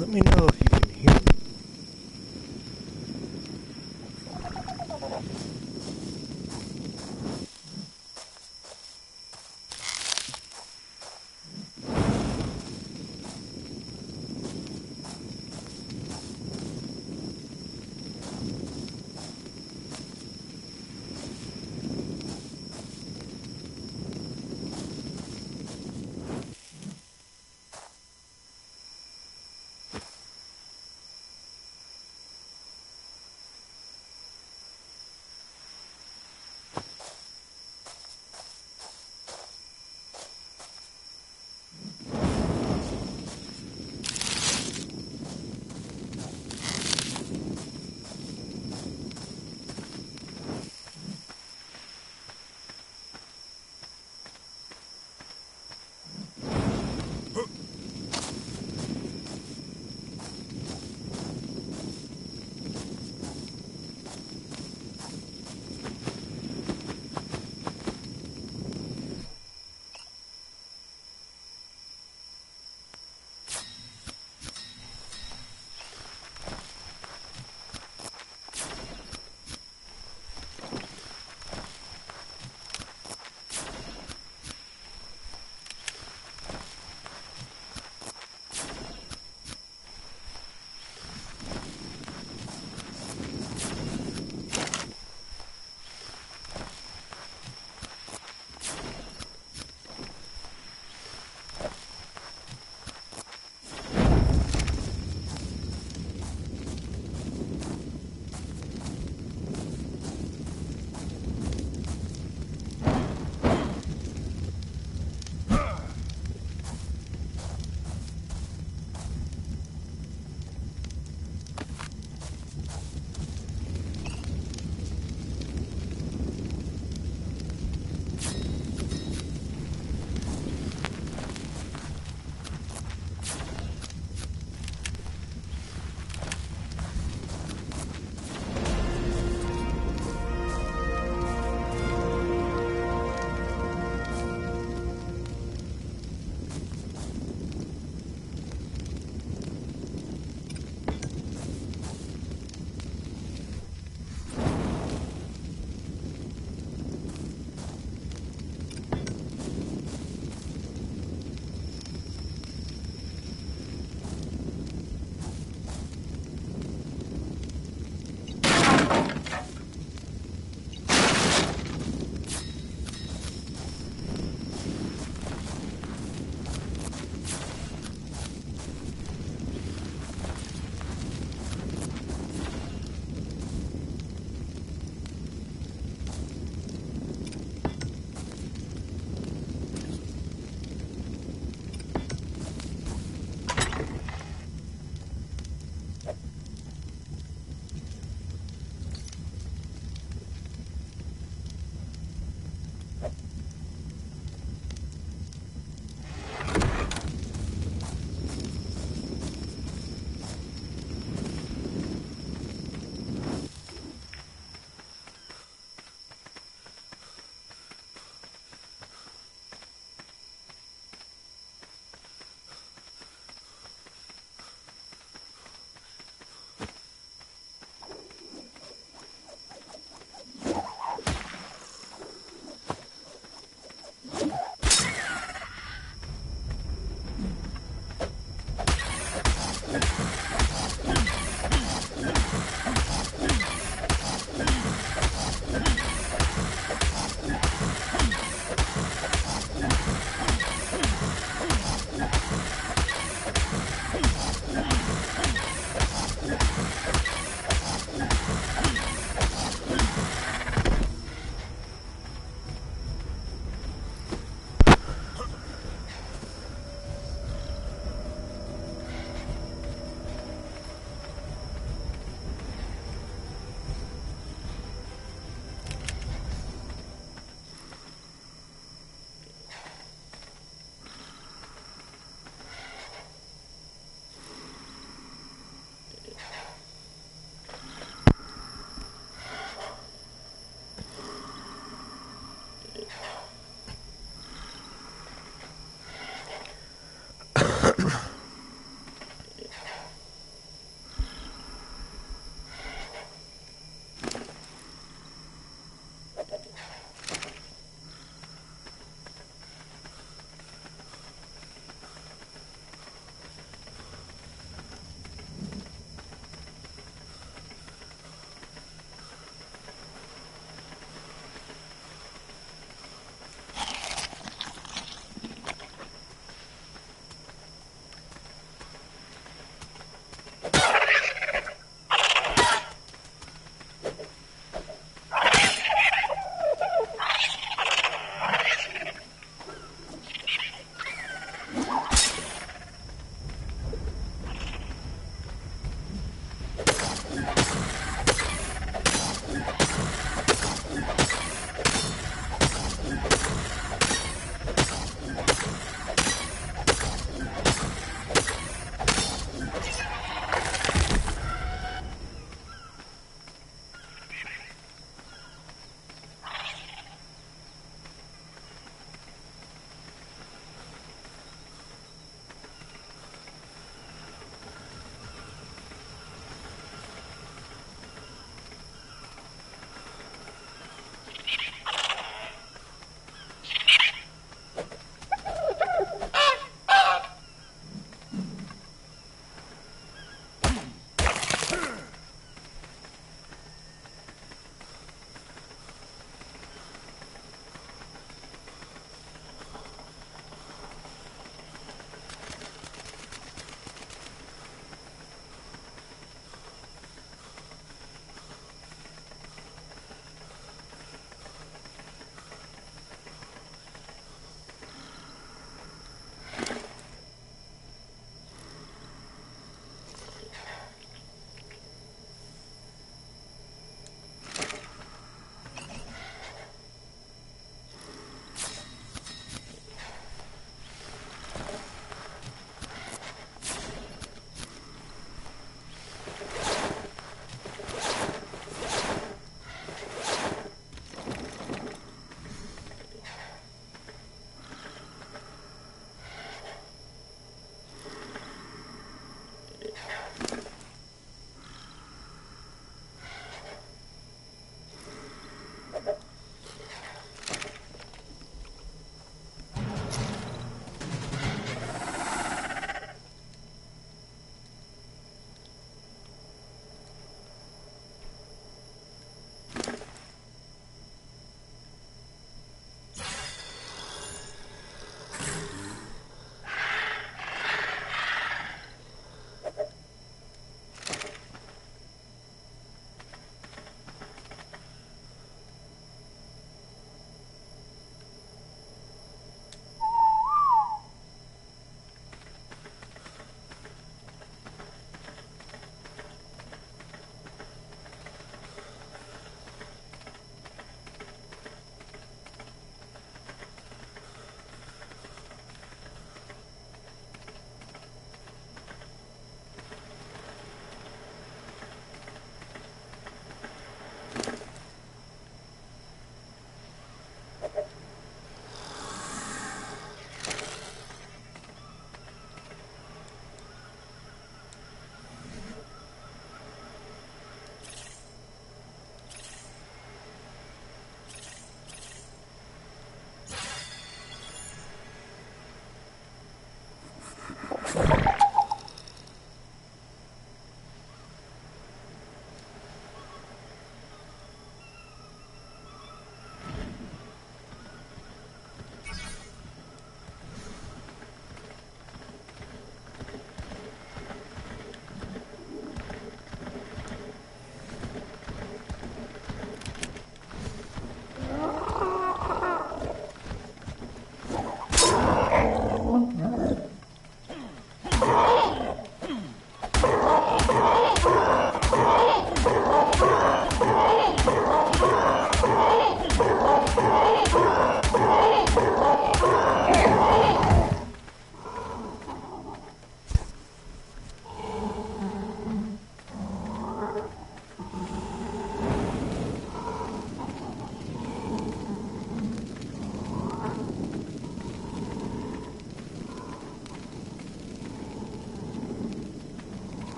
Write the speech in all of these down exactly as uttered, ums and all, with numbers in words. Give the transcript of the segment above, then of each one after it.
Let me know if you can hear me.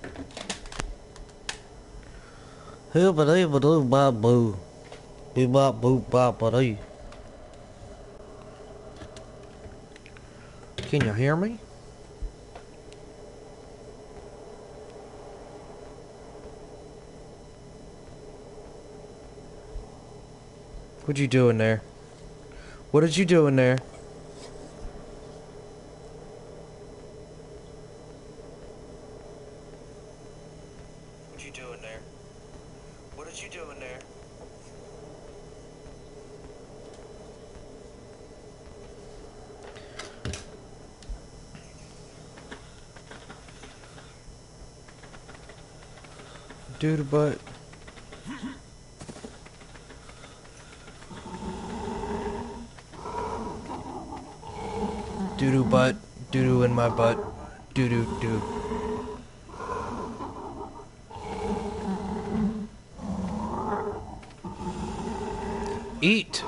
Here, but I but I boo. Be bop boop bop but I. Can you hear me? What you doing there? What did you do in there? What you doing there? What did you do in there? Dude, butt. Doo-doo butt. Doo-doo in my butt. Doo-doo doo. Eat.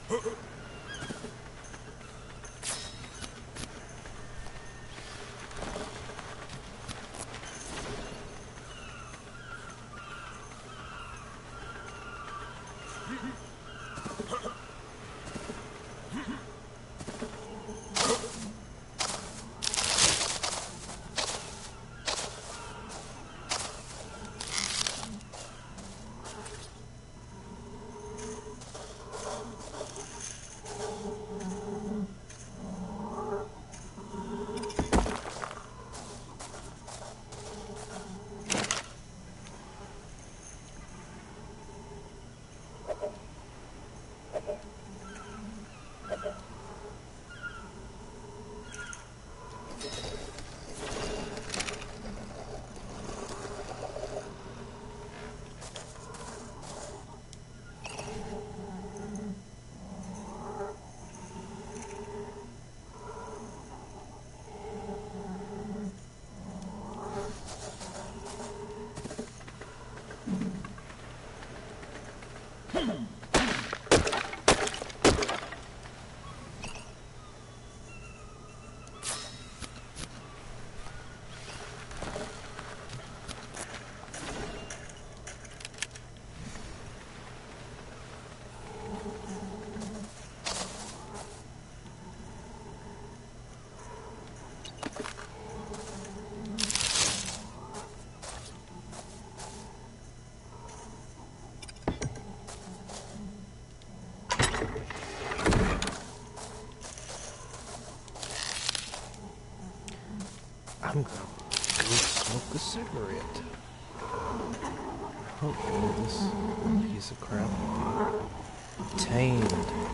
I'm gonna go smoke a cigarette. Hopefully this piece of crap will be tamed.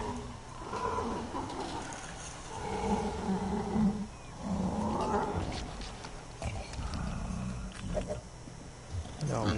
No.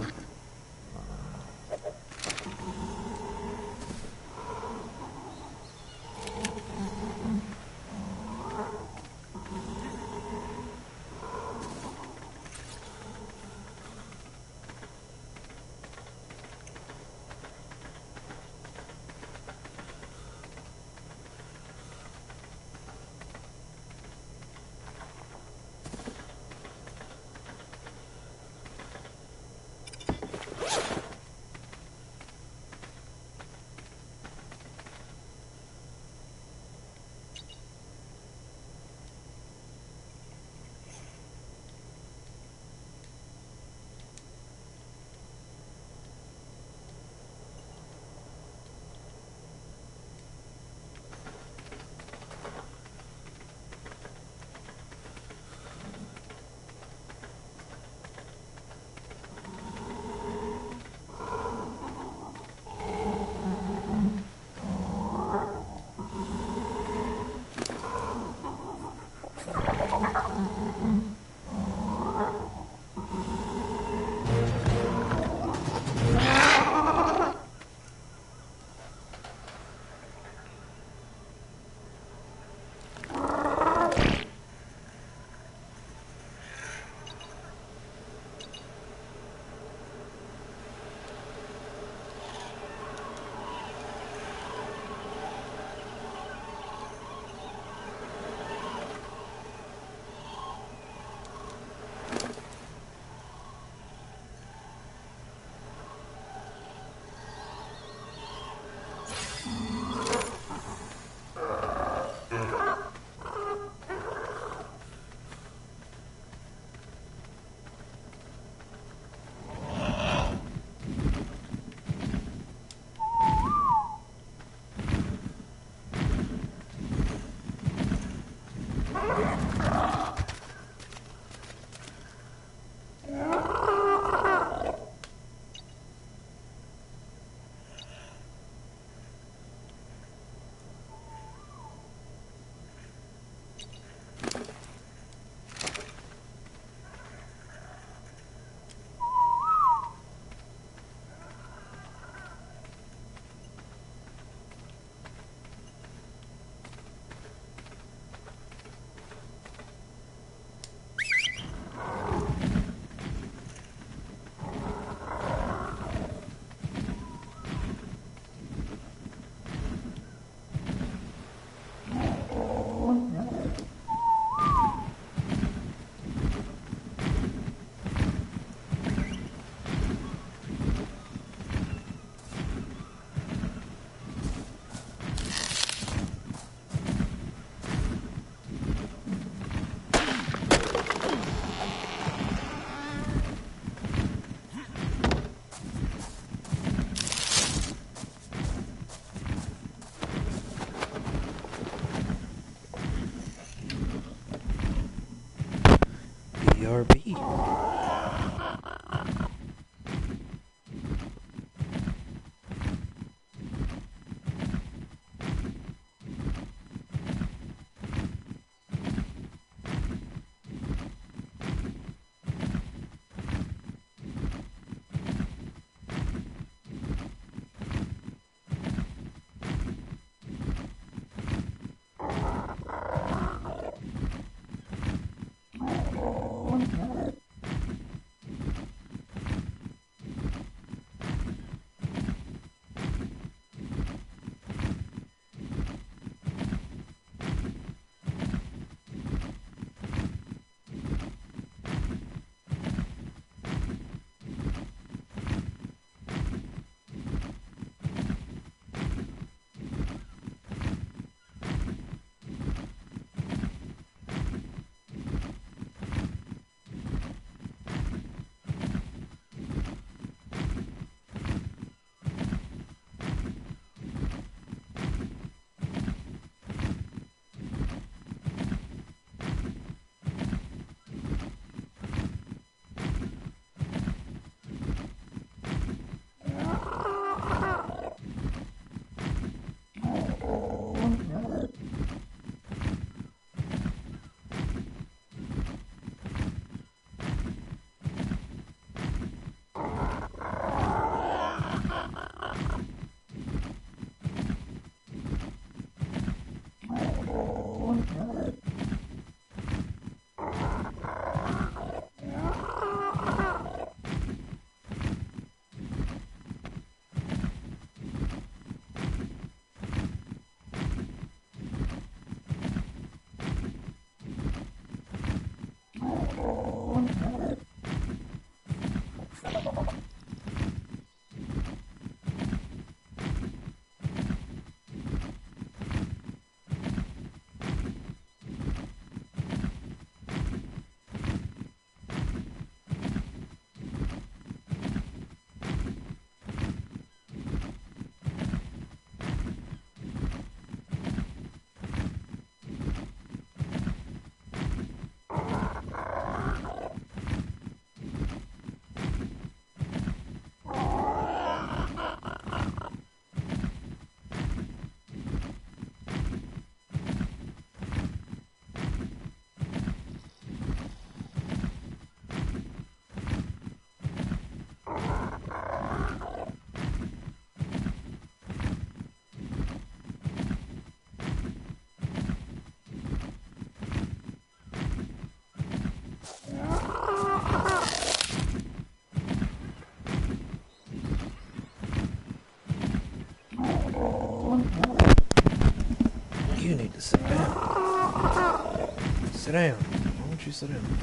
You need to sit down. Sit down. Why don't you sit down?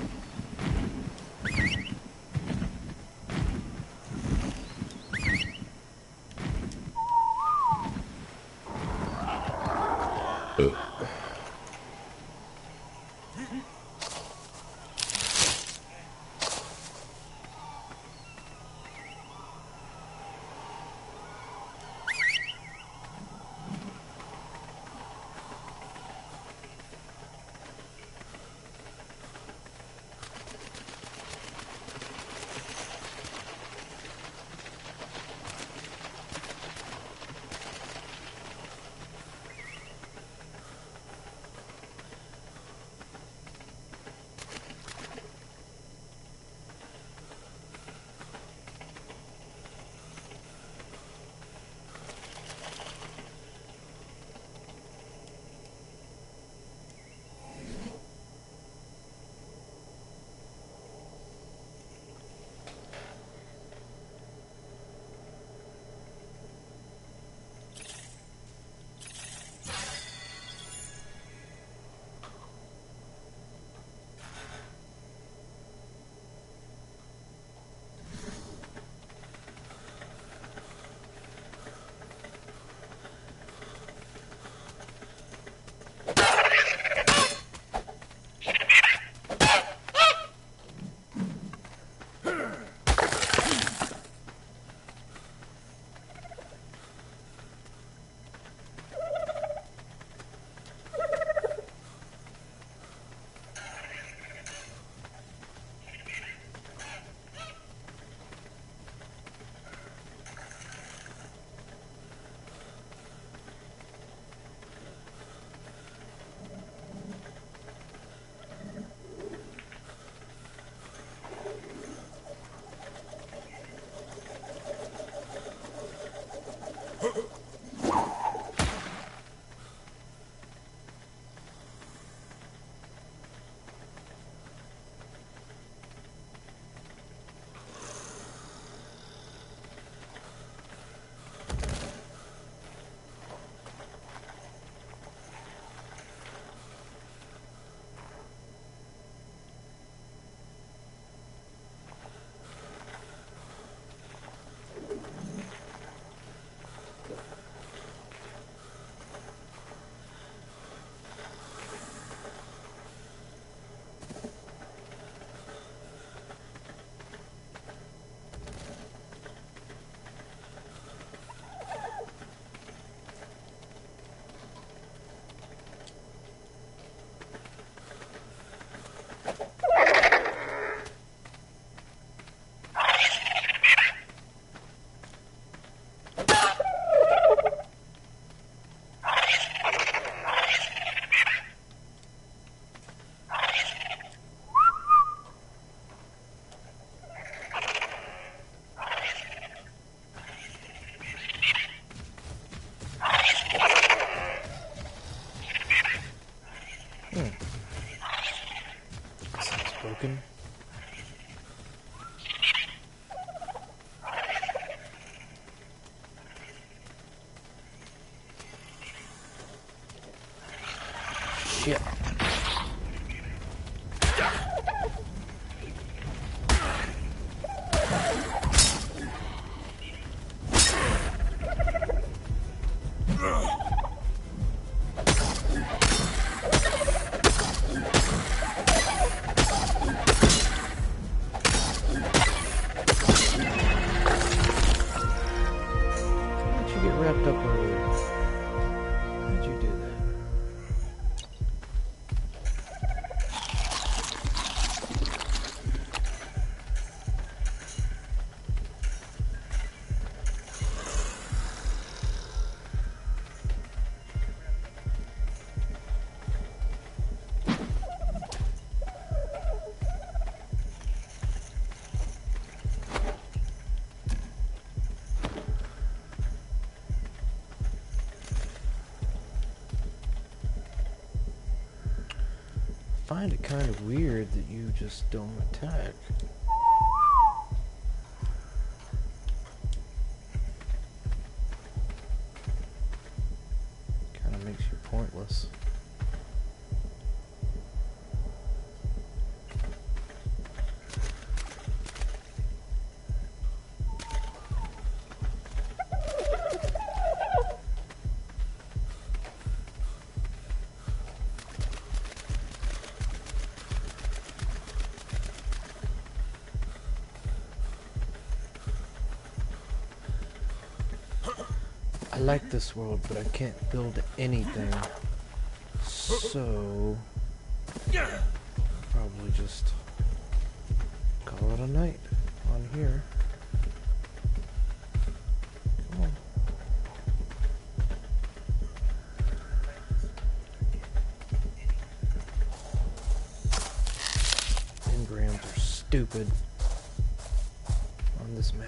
Broken. Shit. Wrapped up over there. How'd you do that? I find it kind of weird that you just don't attack. homeless. I like this world, but I can't build anything. So, probably just call it a night on here. Come on. Engrams are stupid on this map.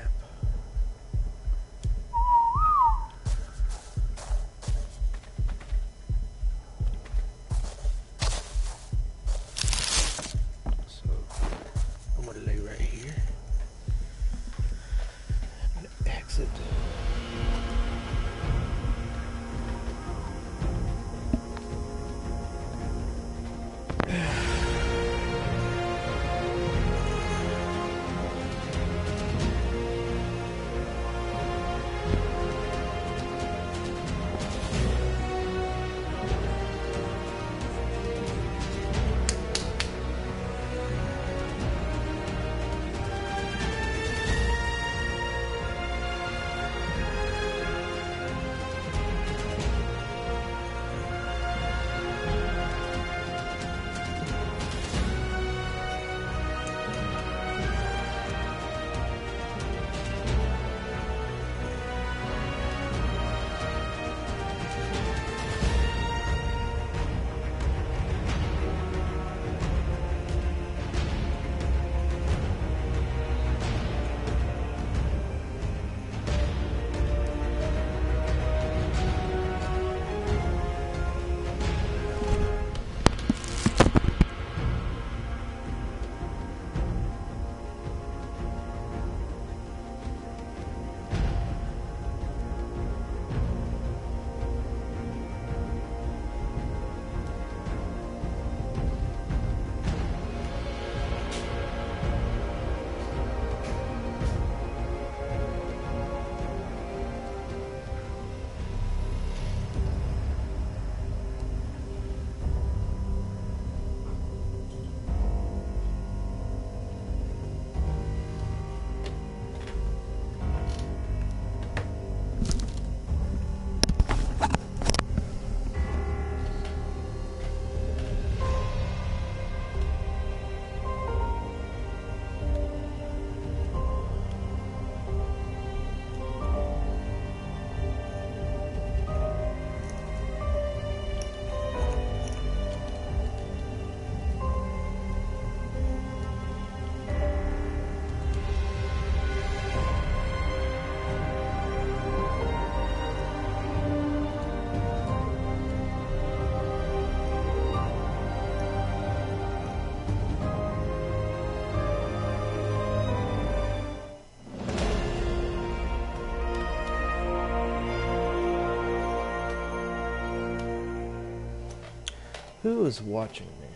Who is watching me?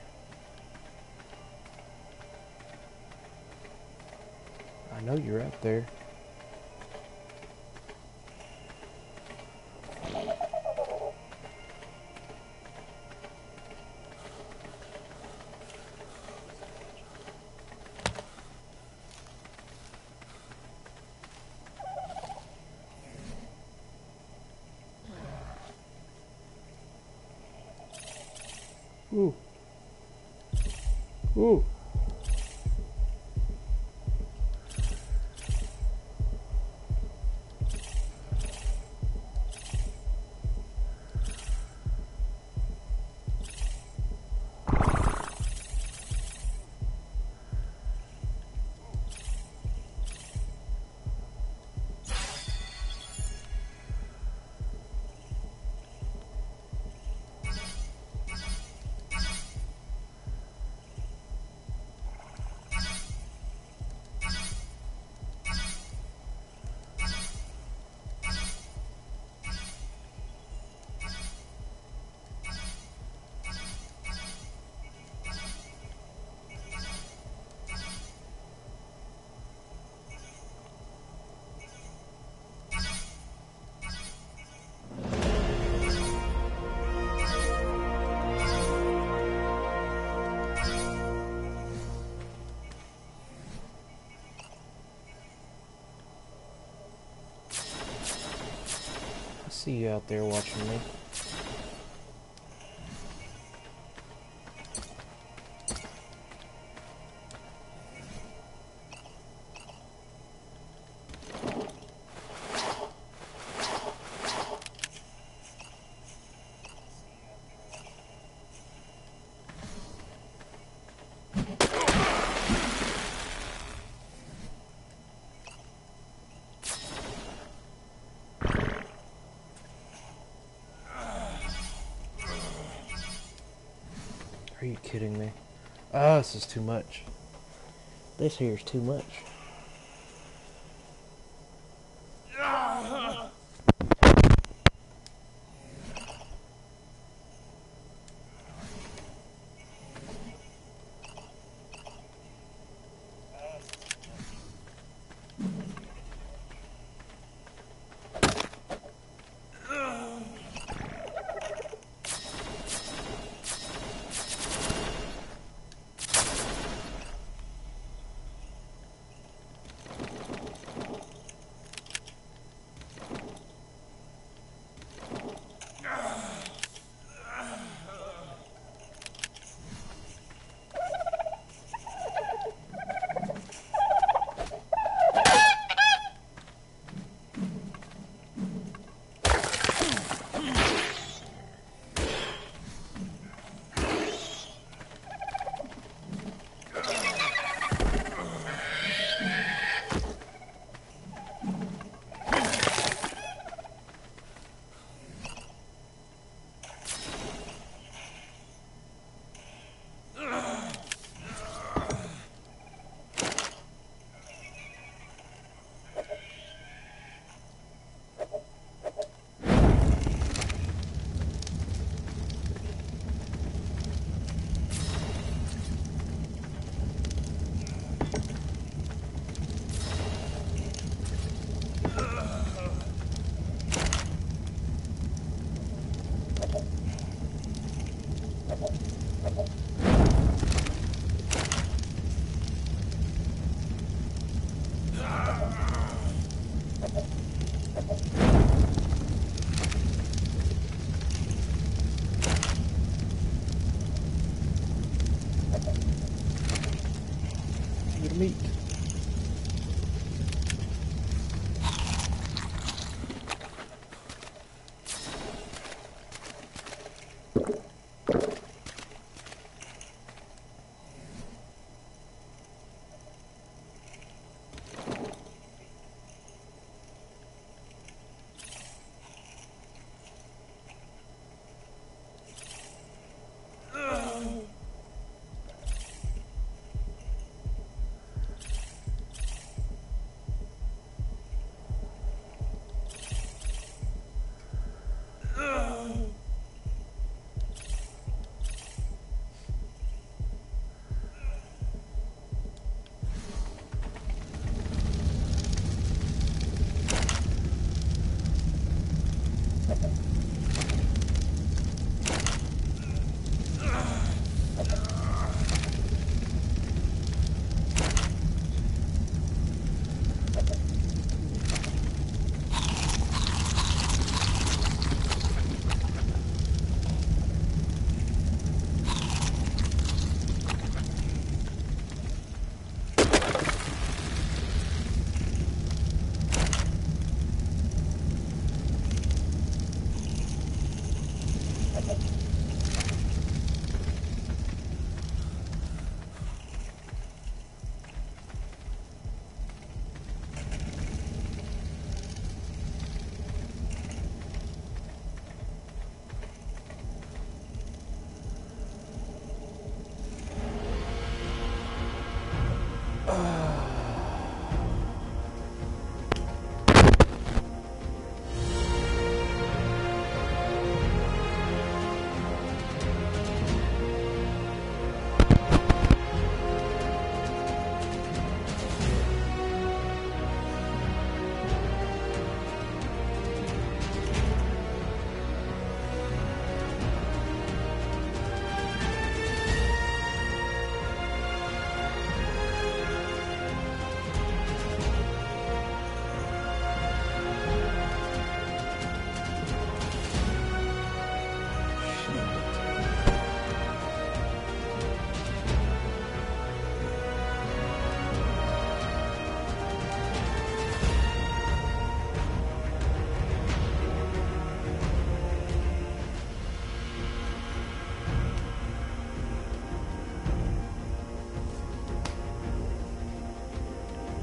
I know you're out there. Ooh. Ooh. see you out there watching me. Are you kidding me? Oh, this is too much. This here is too much. Your meat.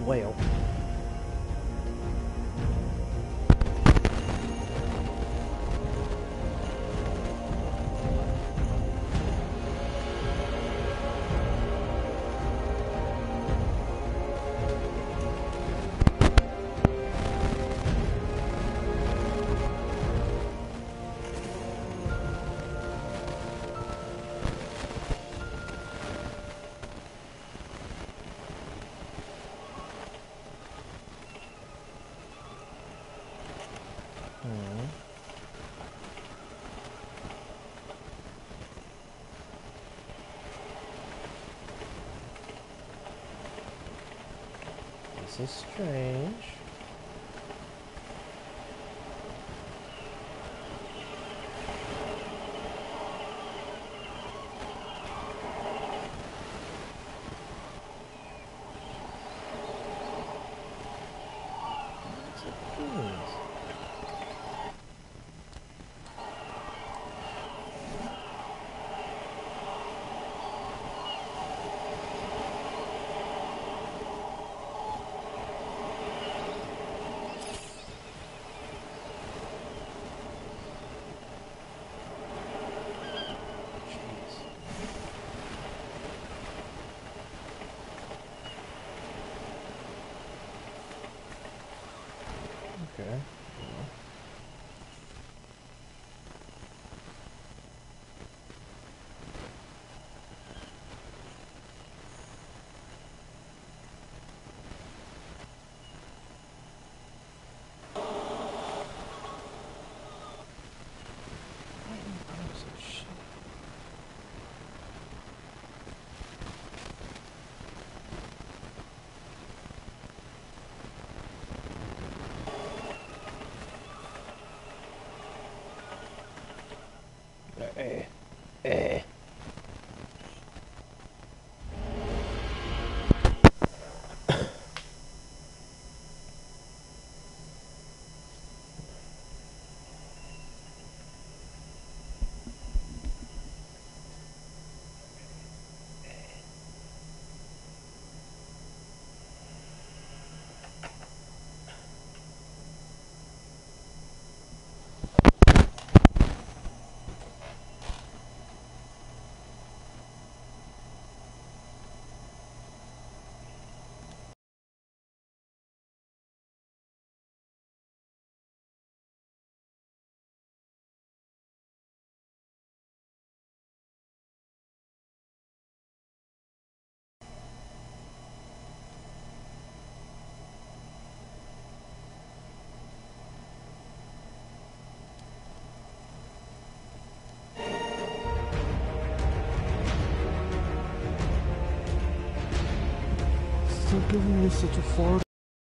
whale. This is strange. What's it doing? Okay. Eh, eh. Still giving me such a fart.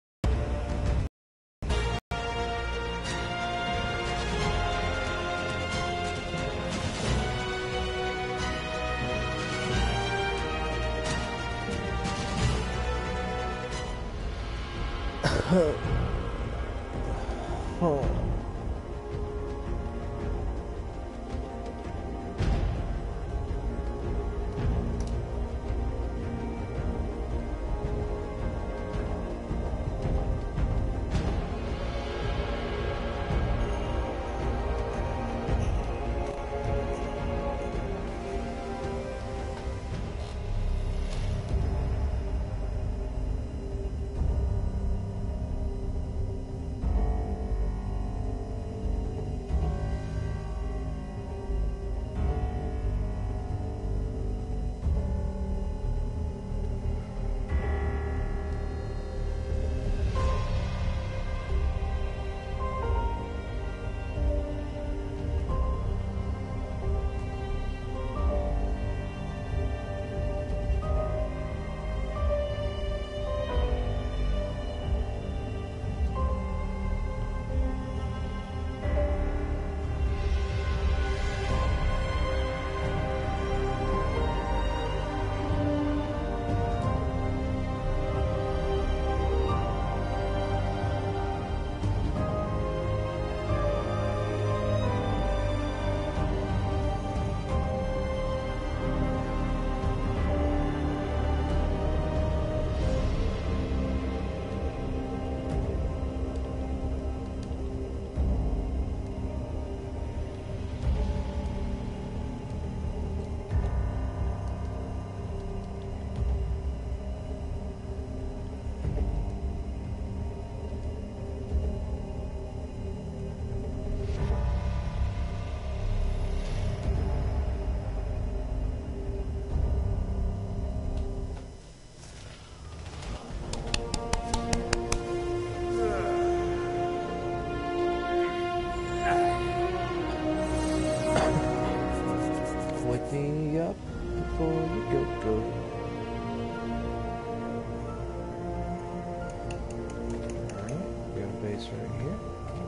Oh. me up before you go, go. Alright, we got a base right here.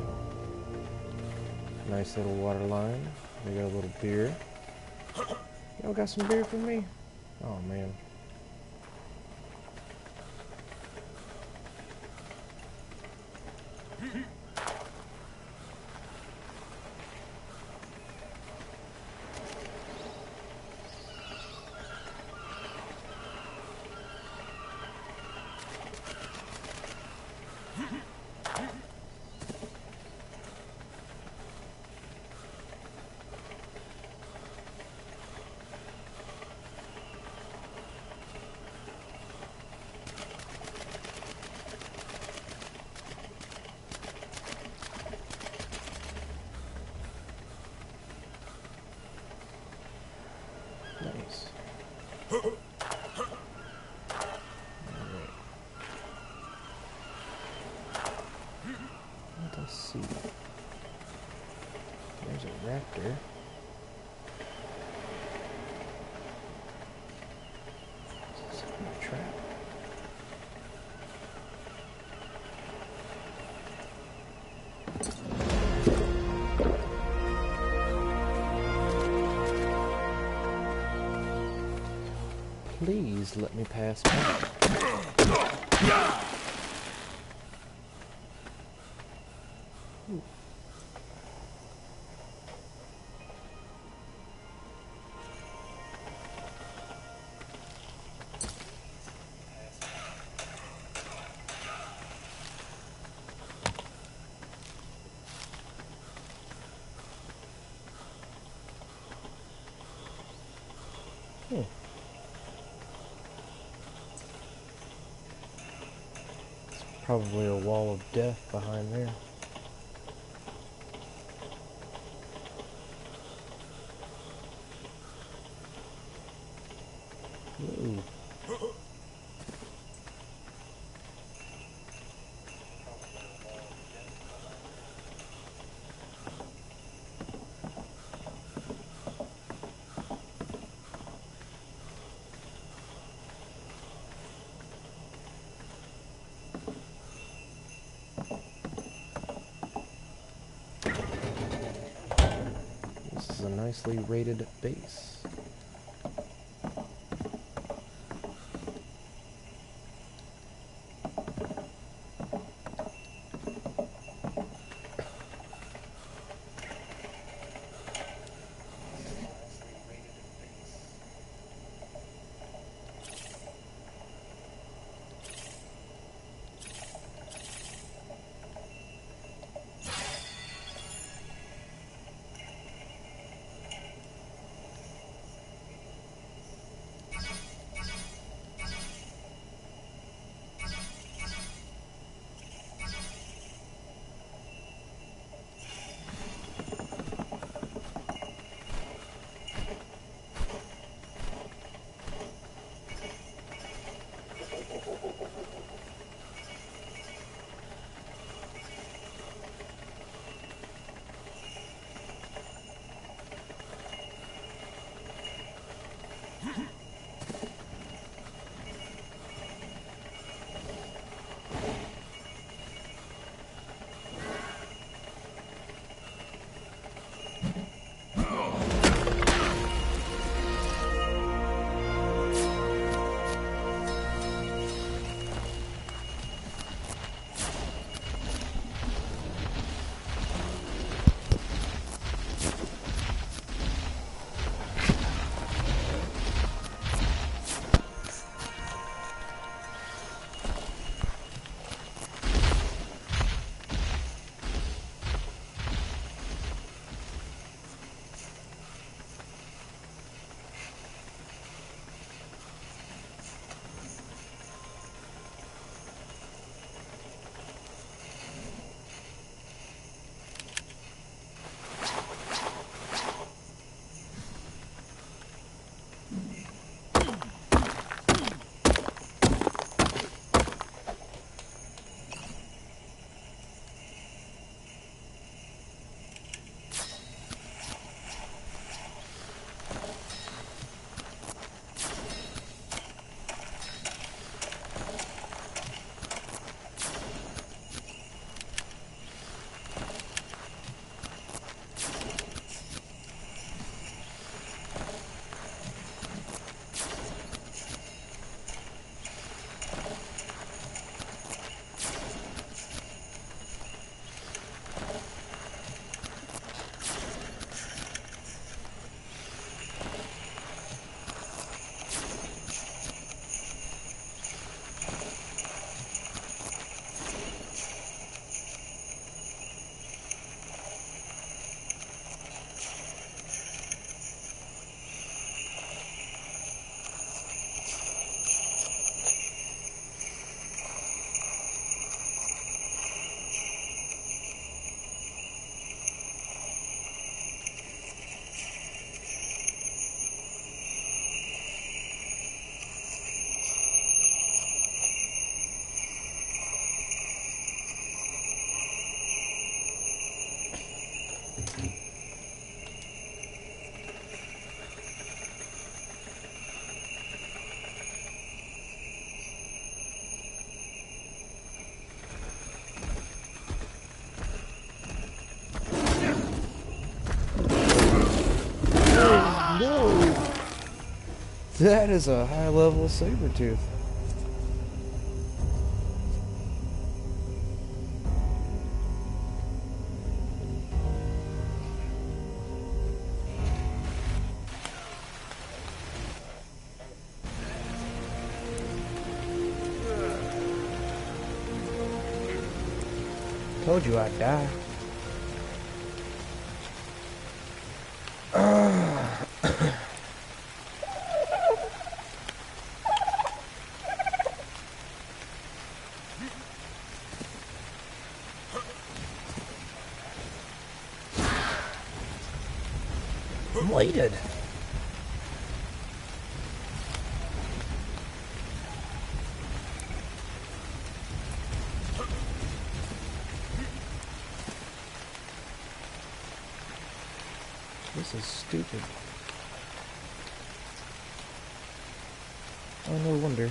Nice little water line. We got a little beer. Y'all got some beer for me? Oh man. Nice. Alright. Let us see. There's a raptor. Is this a trap? Please let me pass by. Ooh. Hmm. Probably a wall of death behind there. Ooh. This is a nicely rated base. No! That is a high level Sabertooth. Told you I'd die. Bladed. This is stupid. Oh, no wonder.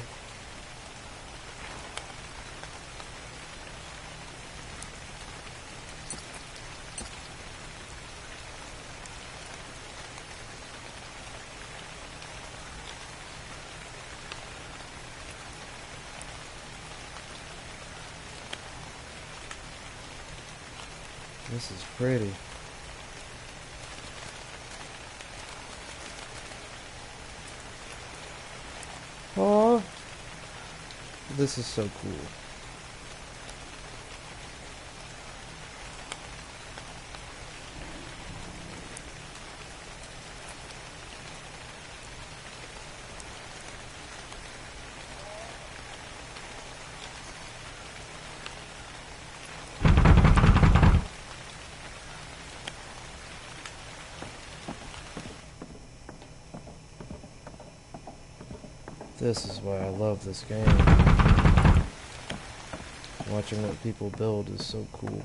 This is pretty. Oh, this is so cool. This is why I love this game. Watching what people build is so cool.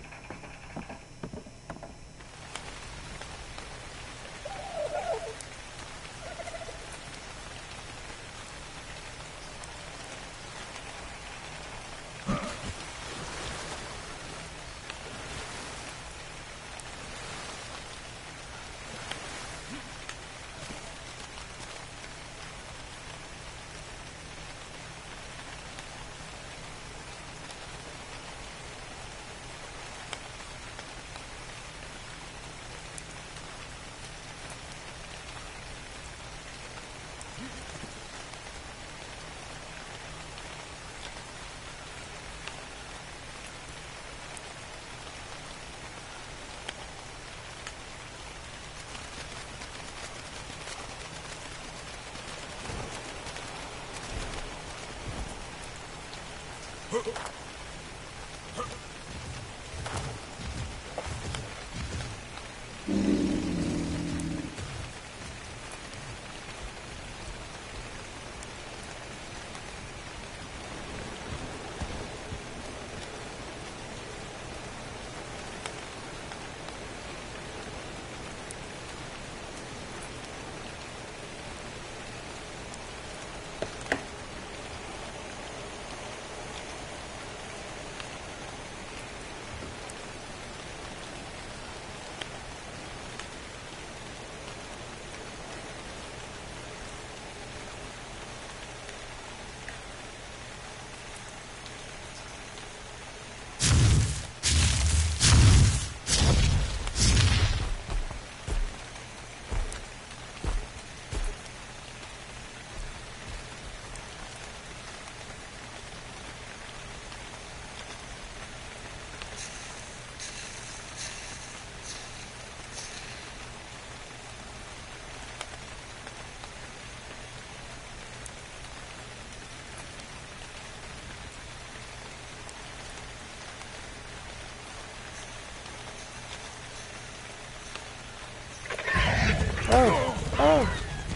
Oh! Oh!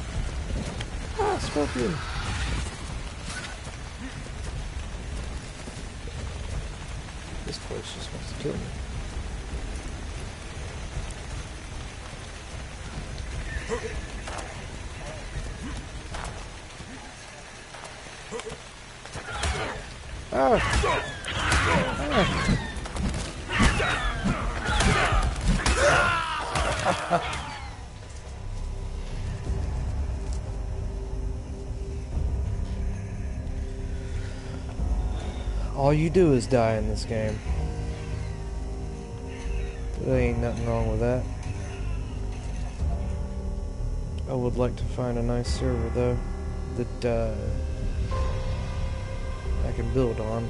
Ah, Scorpion! This place just wants to kill me. All you do is die in this game. There ain't nothing wrong with that. I would like to find a nice server though that uh, I can build on.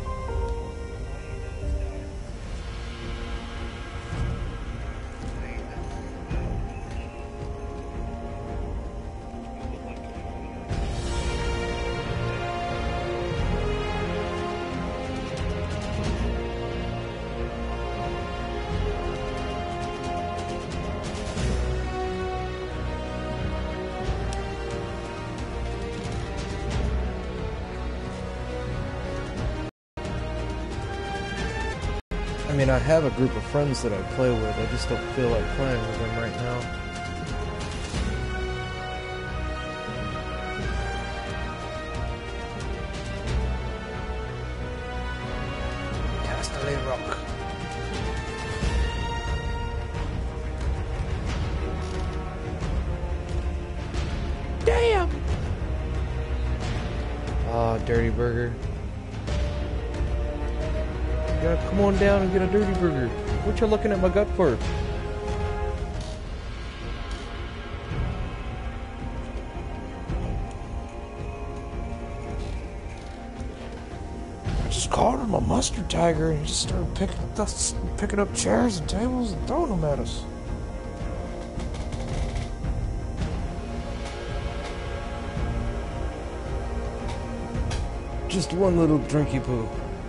I mean, I have a group of friends that I play with, I just don't feel like playing with them right now. Casterly Rock. Damn! Ah, Dirty Burger. Yeah, come on down and get a dirty burger. What you looking at my gut for? I just called him a mustard tiger and he just started picking up, picking up chairs and tables and throwing them at us. Just one little drinky poo.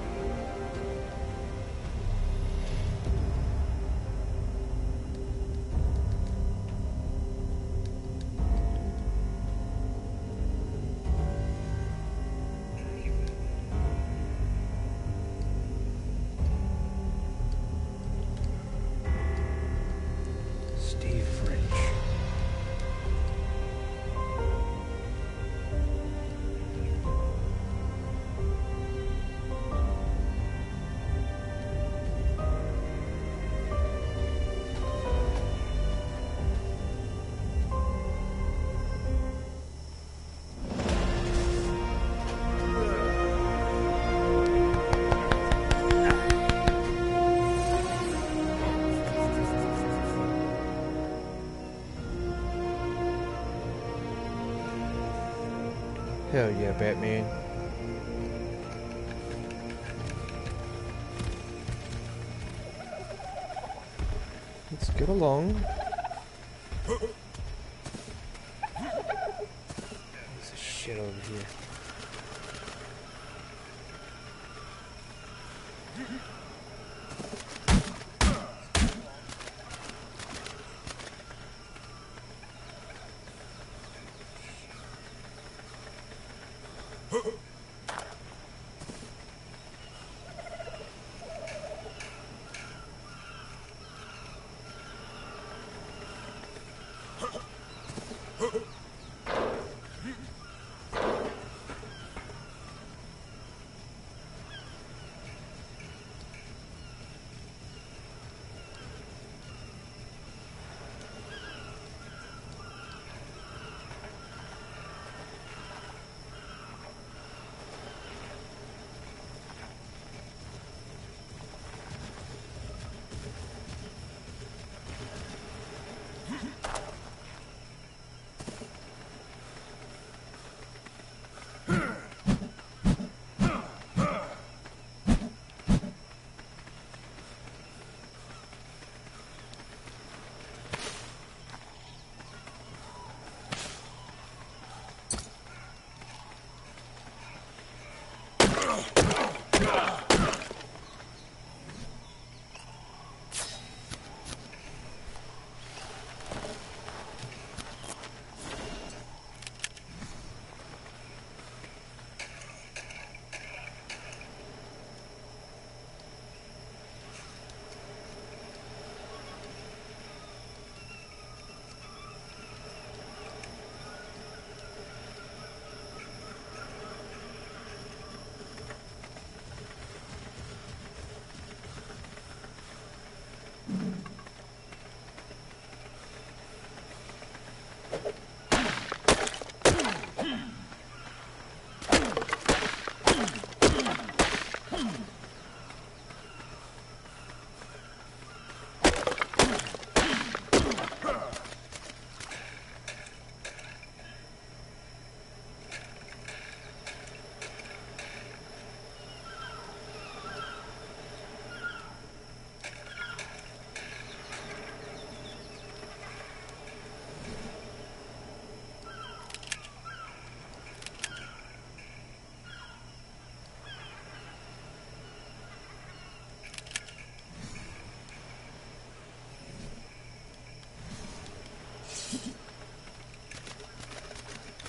Hell yeah, Batman. Let's get along. There's a shit over here.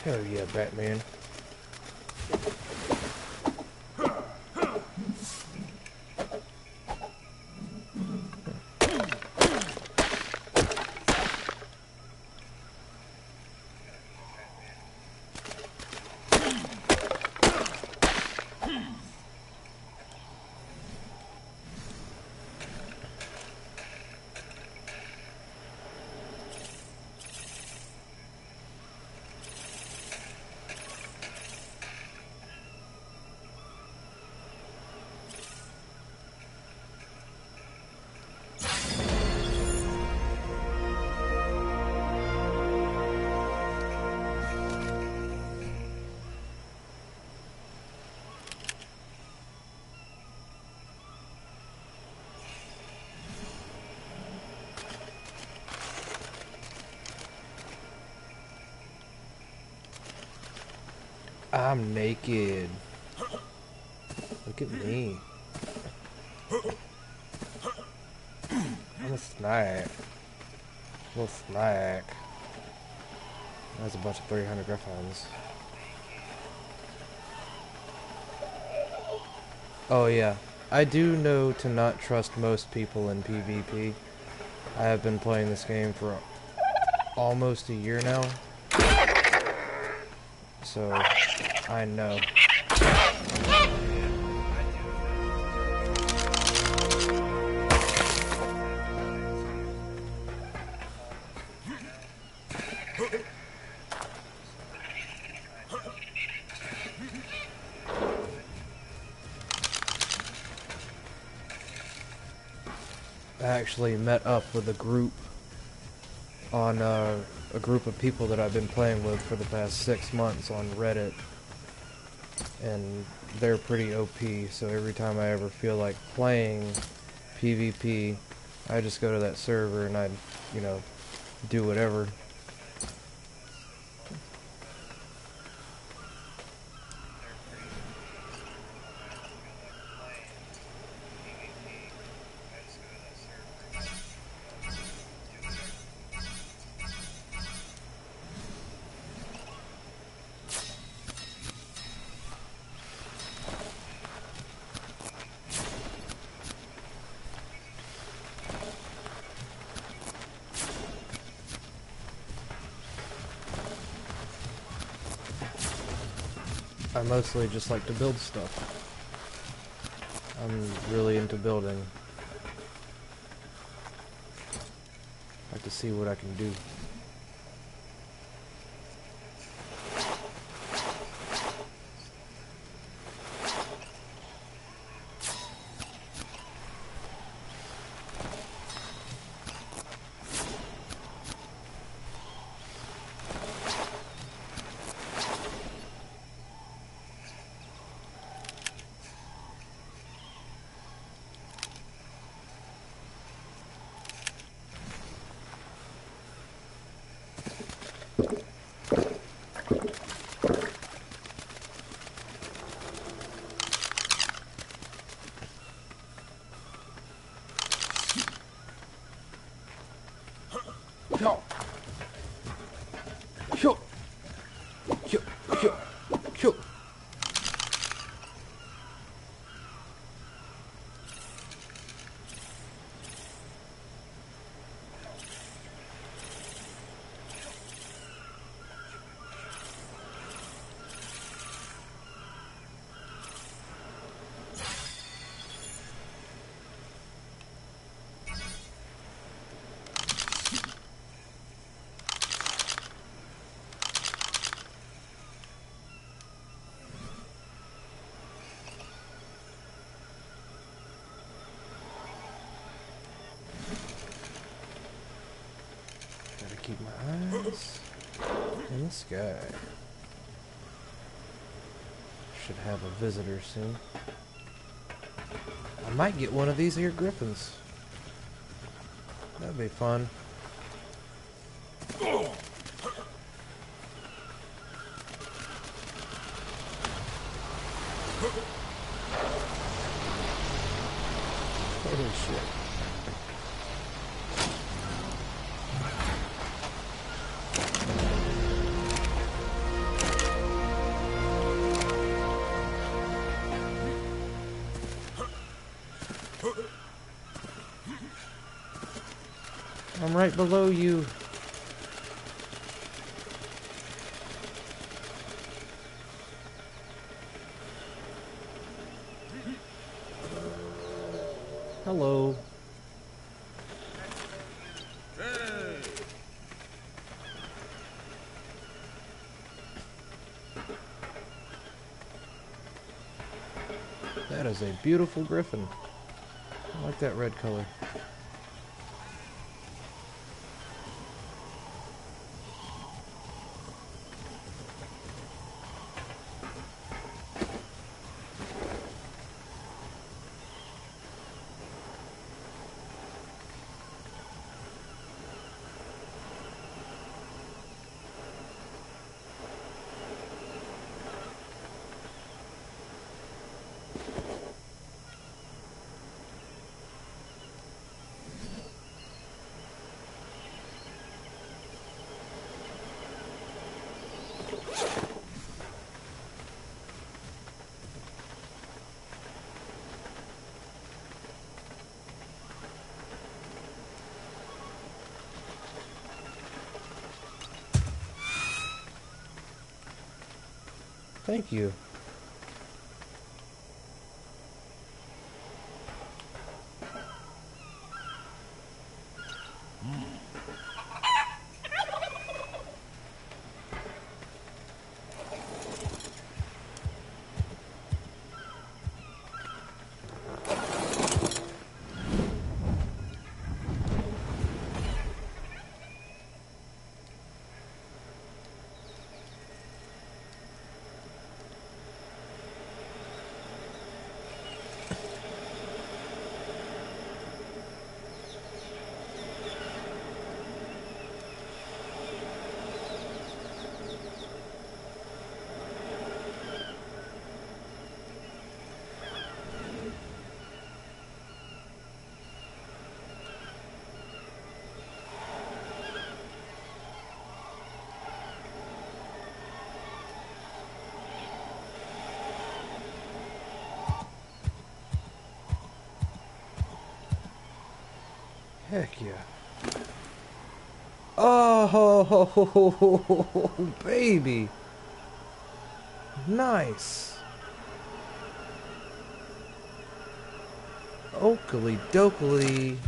Oh yeah, Batman. I'm naked. Look at me. I'm a snack. Little snack. That's a bunch of three hundred griffins. Oh yeah. I do know to not trust most people in PvP. I have been playing this game for almost a year now. So, I know. I actually met up with a group on uh, a group of people that I've been playing with for the past six months on Reddit, and they're pretty O P, so every time I ever feel like playing PvP, I just go to that server and I, you know, do whatever. I mostly just like to build stuff. I'm really into building. I like to see what I can do. Yo. Yo. Yo. Yo. Yo. Gotta keep my eyes in the sky. Should have a visitor soon. I might get one of these here griffins. That'd be fun. Holy shit. I'm right below you. Hello. That is a beautiful griffin. I like that red color. Thank you. Heck yeah. Oh, baby. Nice. Oakley dokley.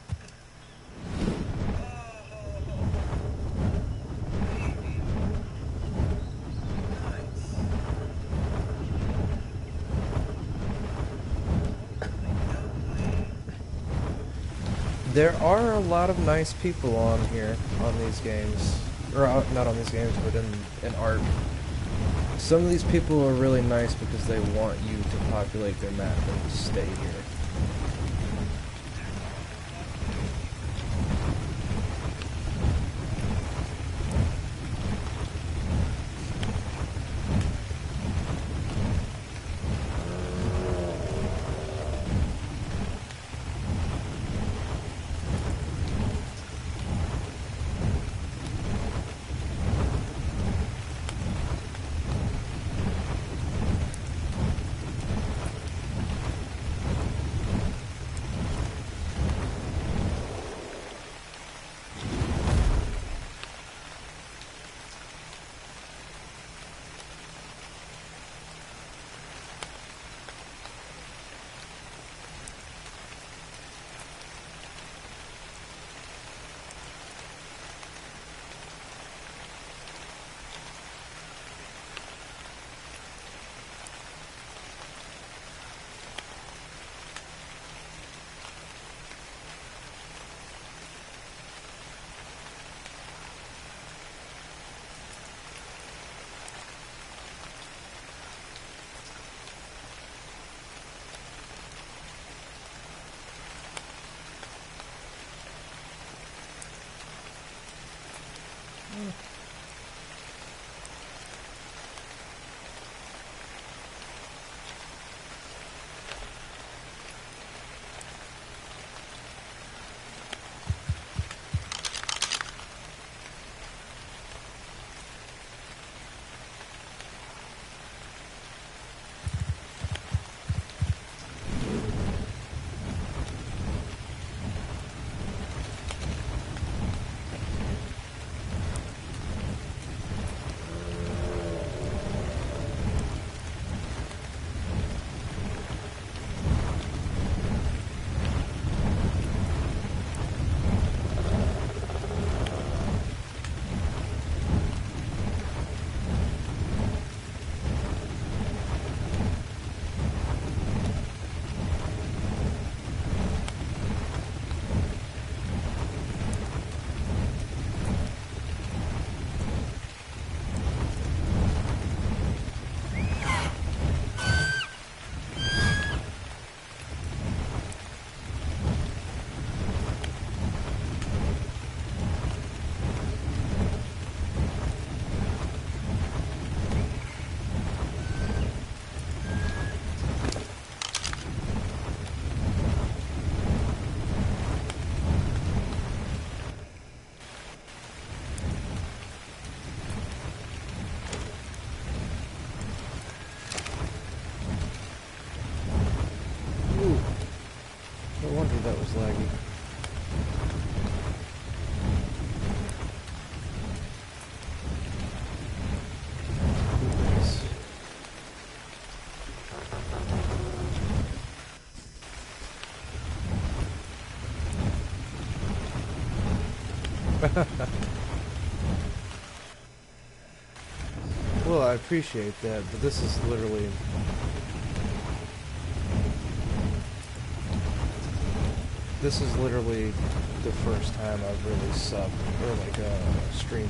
There are a lot of nice people on here, on these games. Or, uh, not on these games, but in, in art. Some of these people are really nice because they want you to populate their map and stay here. Well, I appreciate that, but this is literally... This is literally the first time I've really subbed, or like, uh, streamed.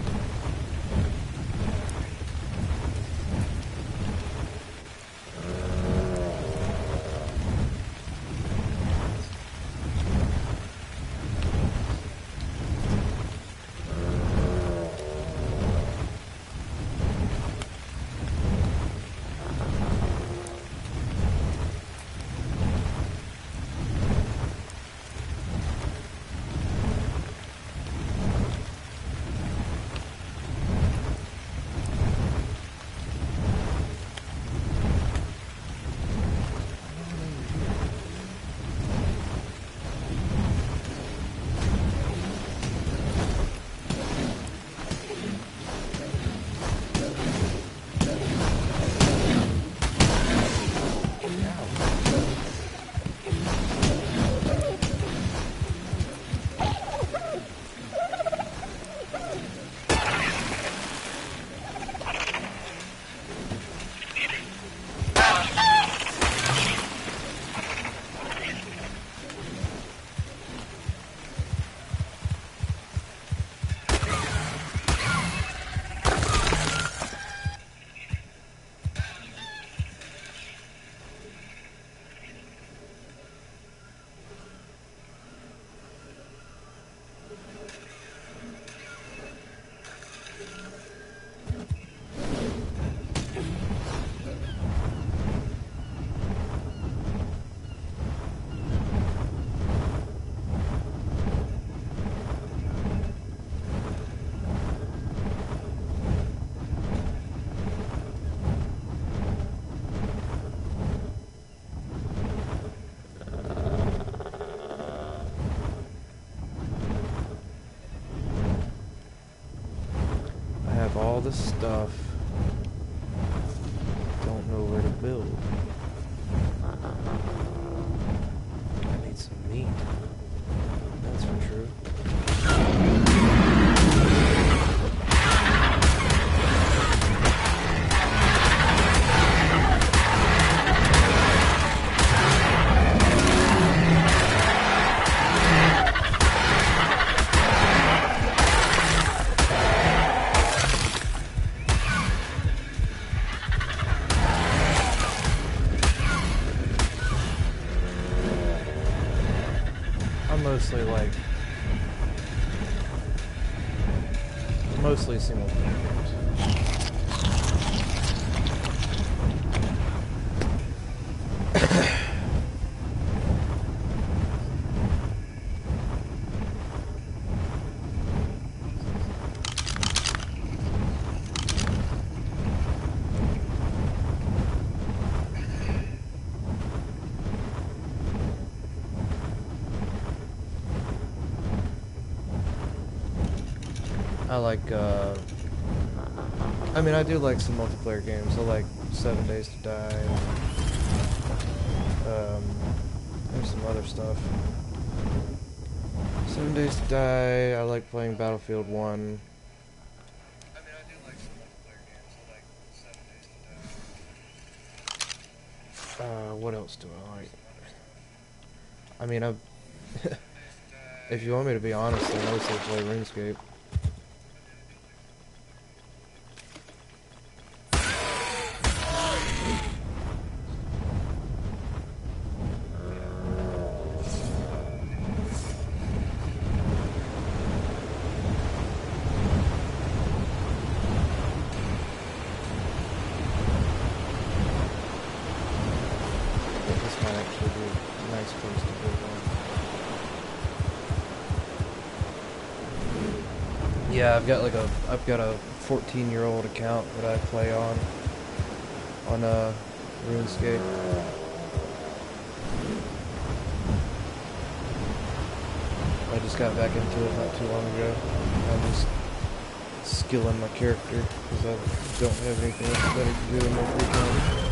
All this stuff, don't know where to build. I need some meat, that's for true. Mostly like mostly single player games. I like, uh, I mean, I do like some multiplayer games. I like Seven Days to Die. Um, there's some other stuff. Seven Days to Die, I like playing Battlefield one. I mean, I do like some multiplayer games. I like Seven Days to Die. Uh, what else do I like? I mean, I if you want me to be honest, I mostly play RuneScape. Yeah, I've got like a I've got a fourteen year old account that I play on on uh RuneScape. I just got back into it not too long ago. I'm just skilling my character because I don't have anything else better to do in my free time.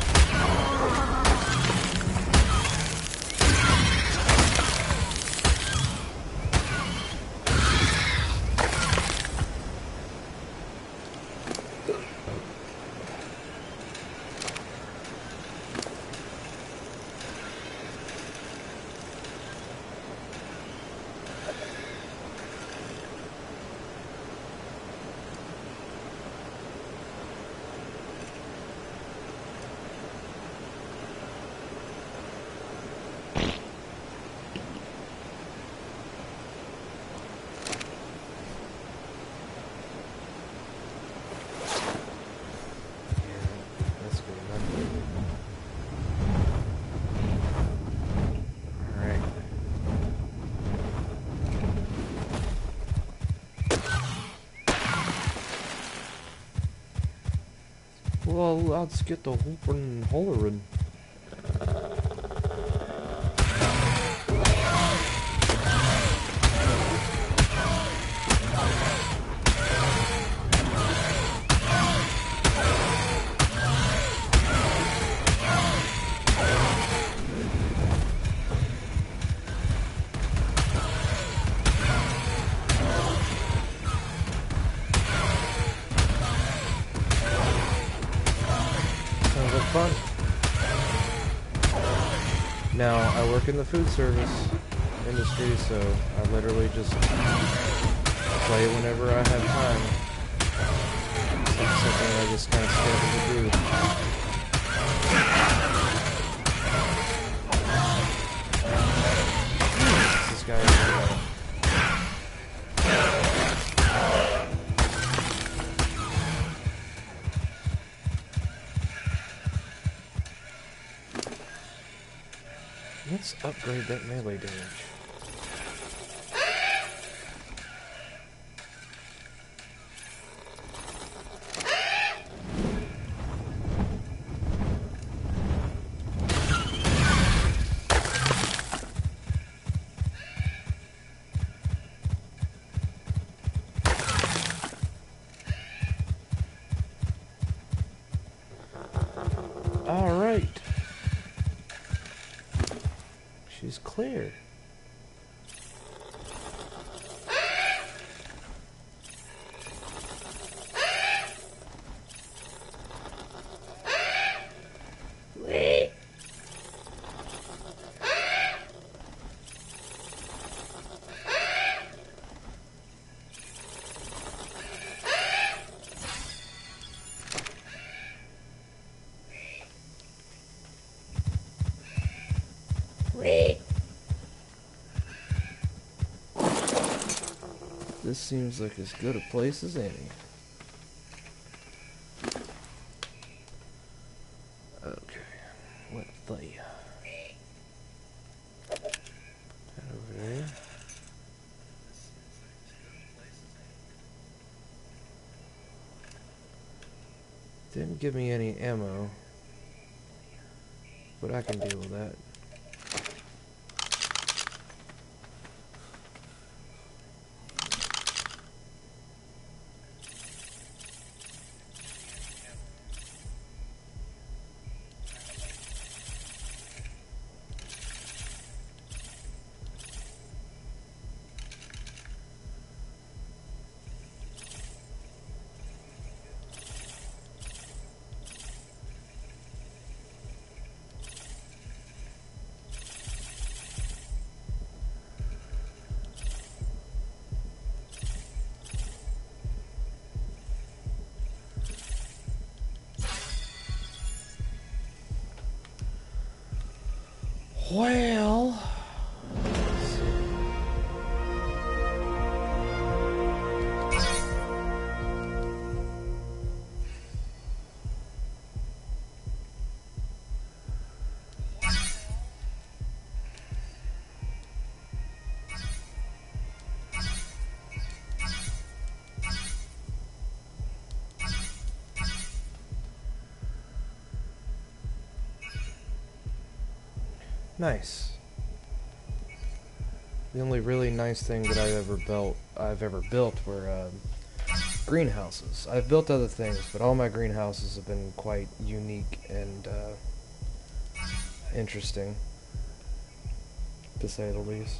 Well, let's get the hoopin' hollerin'. Sounds like fun. Now, I work in the food service industry, so I literally just play it whenever I have time. It's something I just kind of schedule to do. This guy right here. Let's upgrade that melee damage. All right. She's clear. This seems like as good a place as any. Okay, what the? That over there. Didn't give me any ammo, but I can deal with that. Well, nice. The only really nice thing that I've ever built, I've ever built, were um, greenhouses. I've built other things, but all my greenhouses have been quite unique and uh, interesting, to say the least.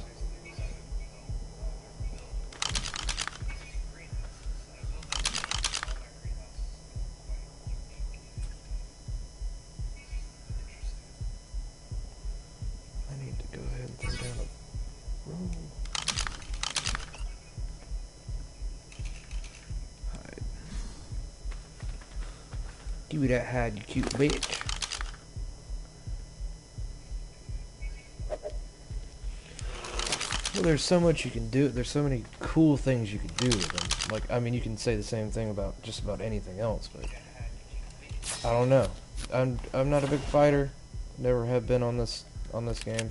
I need to go ahead and throw down a roll. Hide. Give me that hide, you cute bitch. Well, there's so much you can do. There's so many cool things you can do with them. Like, I mean, you can say the same thing about just about anything else, but I don't know. I'm I'm not a big fighter. Never have been on this on this game.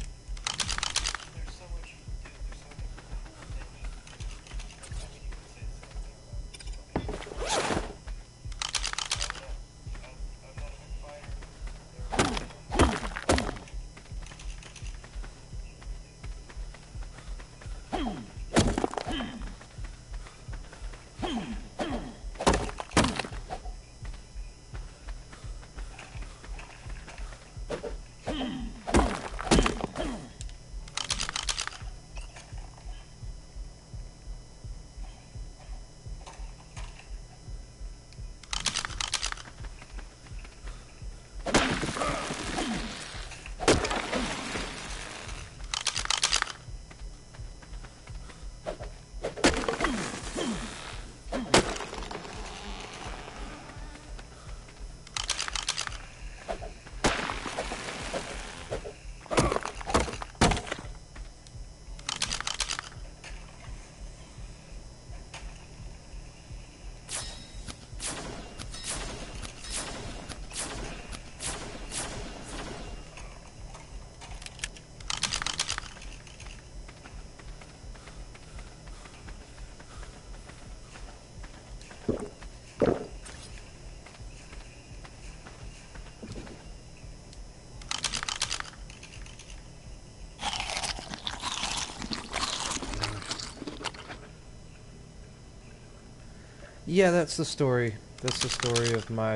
Yeah, that's the story. That's the story of my...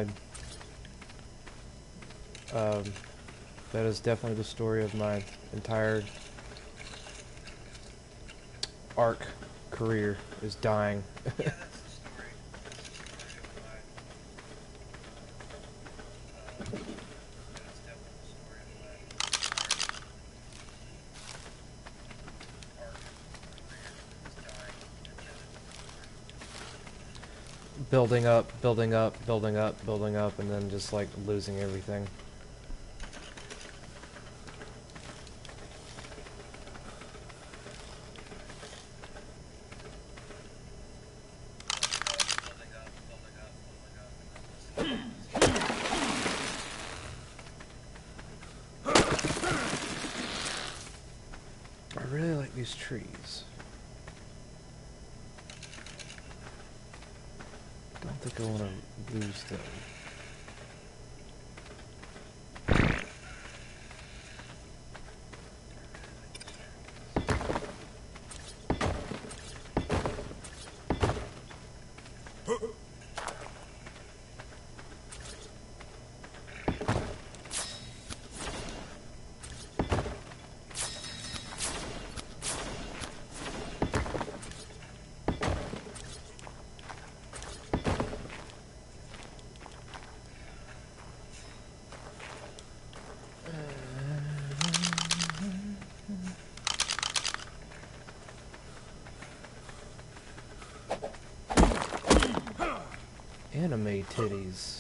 Um, that is definitely the story of my entire arc career, is dying. Yeah, that's the story. That's the story of my. Uh, that's definitely the story of my arc, arc career is dying. Building up, building up, building up, building up, and then just like losing everything. Building up, building up, building up, building up, and then I really like these trees. I don't think I want to lose them. Anime titties.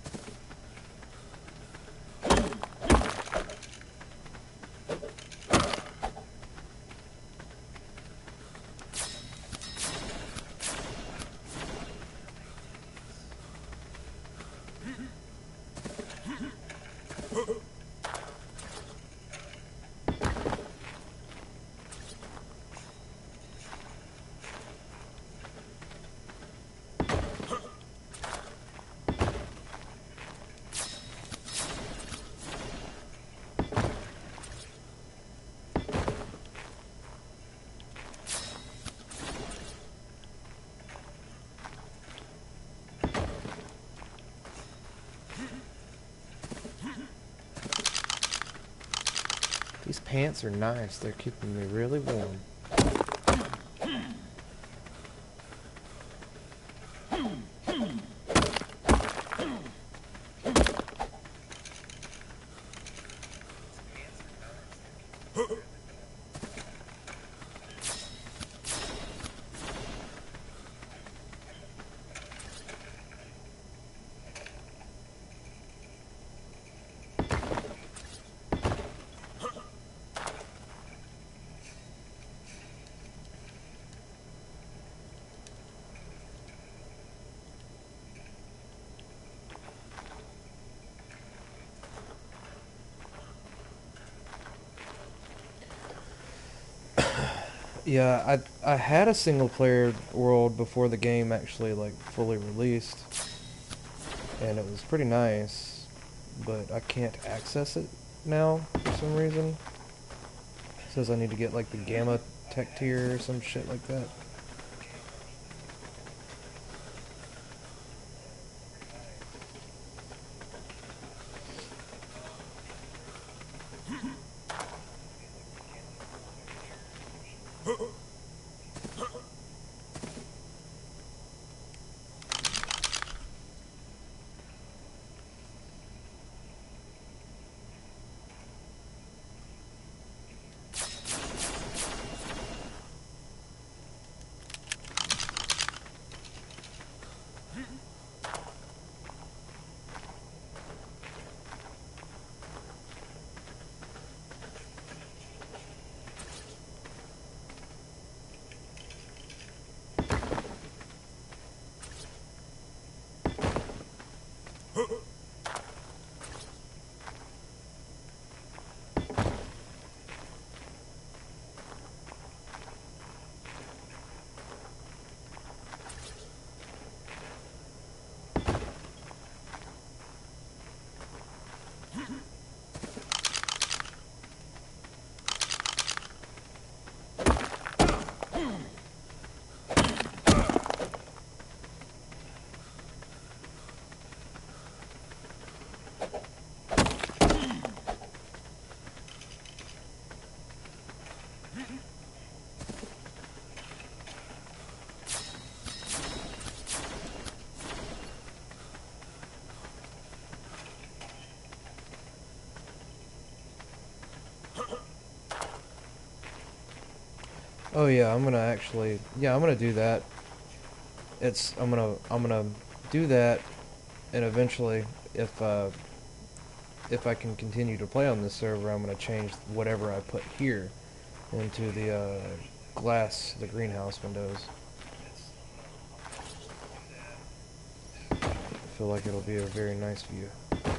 These pants are nice. They're keeping me really warm. Yeah, I I had a single player world before the game actually like fully released, and it was pretty nice, but I can't access it now for some reason. It says I need to get like the Gamma Tech tier or some shit like that. Oh yeah, I'm gonna actually, yeah, I'm gonna do that. It's, I'm gonna, I'm gonna do that, and eventually, if, uh, if I can continue to play on this server, I'm gonna change whatever I put here into the, uh, glass, the greenhouse windows. I feel like it'll be a very nice view.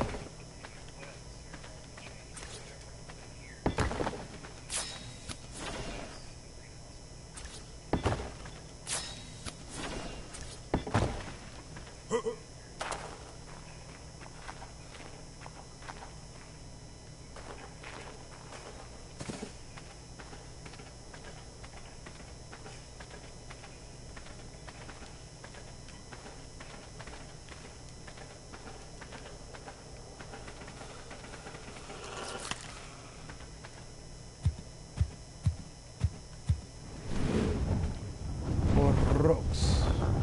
More rocks.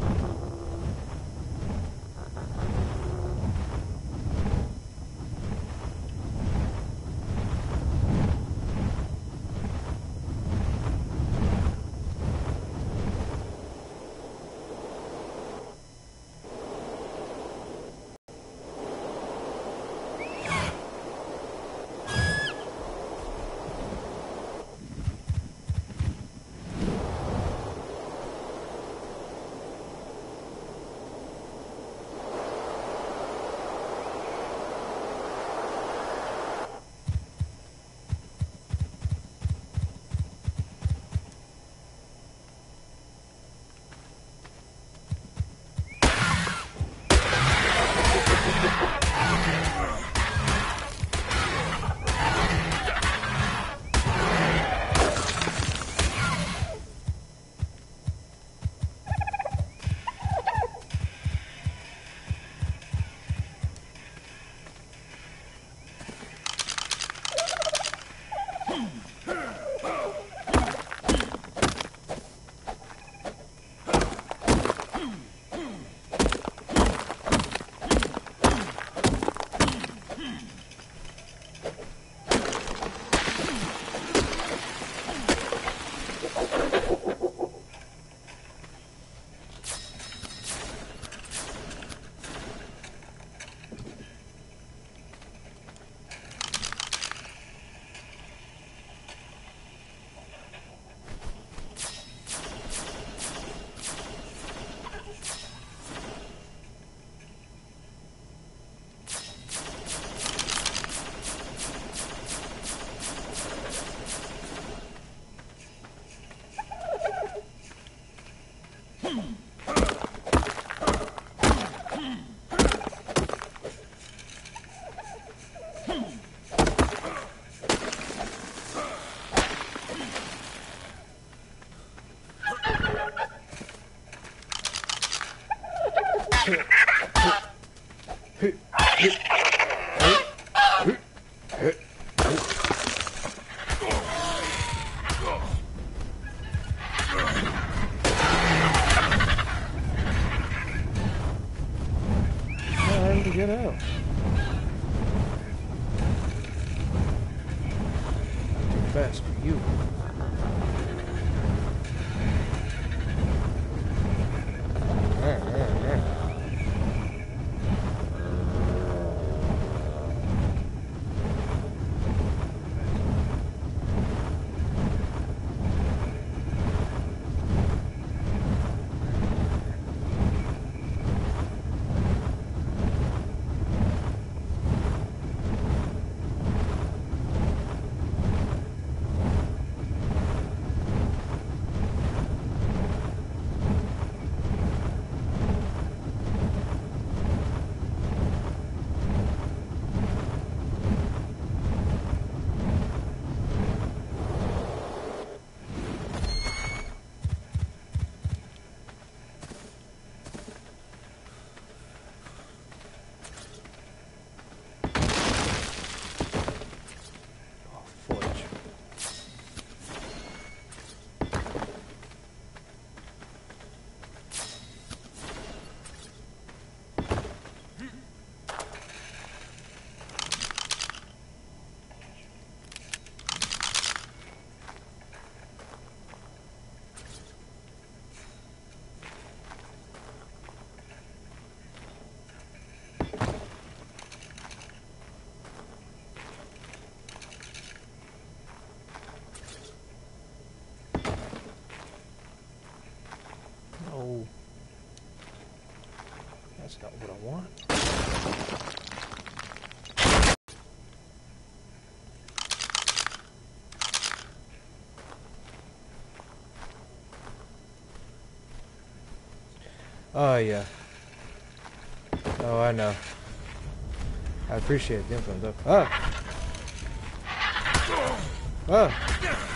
Time to get out. Too fast for you. That's not what I want. Oh, yeah. Oh, I know. I appreciate the info, though. Ah! Ah!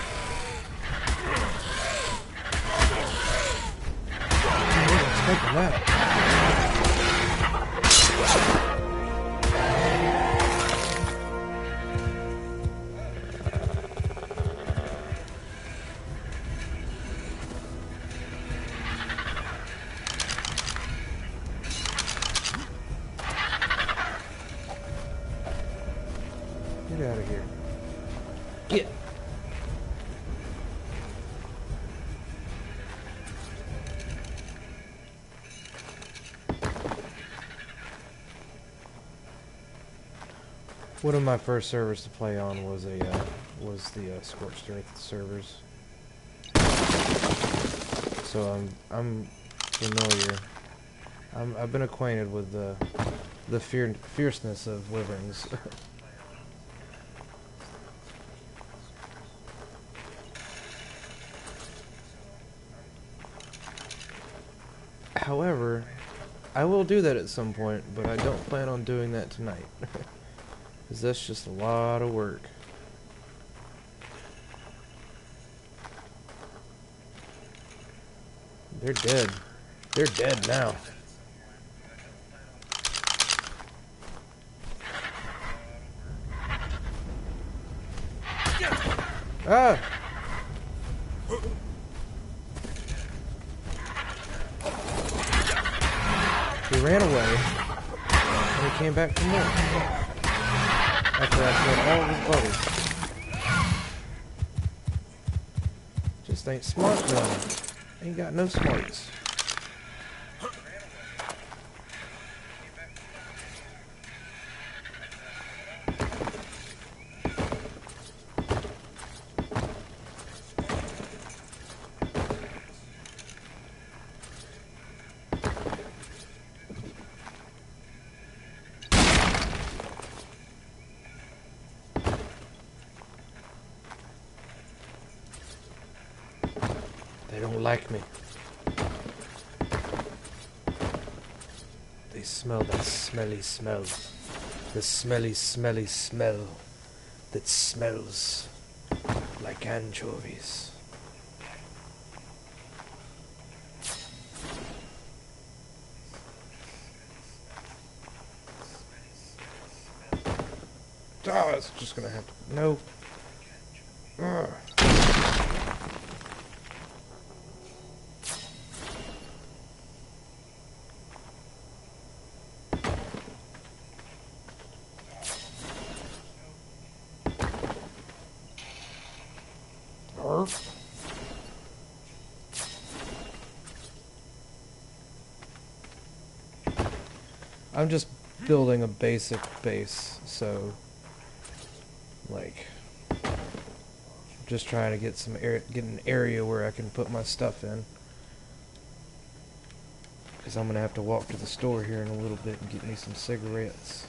Taking that. Get out of here. Get. One of my first servers to play on was a uh, was the uh, Scorched Earth servers, so I'm I'm familiar. I'm I've been acquainted with the the fear fierceness of wyverns. However, I will do that at some point, but I don't plan on doing that tonight. Because that's just a lot of work. They're dead. They're dead now. Ah! He ran away, and he came back for more. After I killed all of his buddies. Just ain't smart though. Ain't got no smarts. They don't like me. They smell that smelly smell. The smelly, smelly smell that smells like anchovies. Oh, it's just gonna have to... No. Ugh. I'm just building a basic base, so like just trying to get some air, get an area where I can put my stuff in, because I'm gonna have to walk to the store here in a little bit and get me some cigarettes.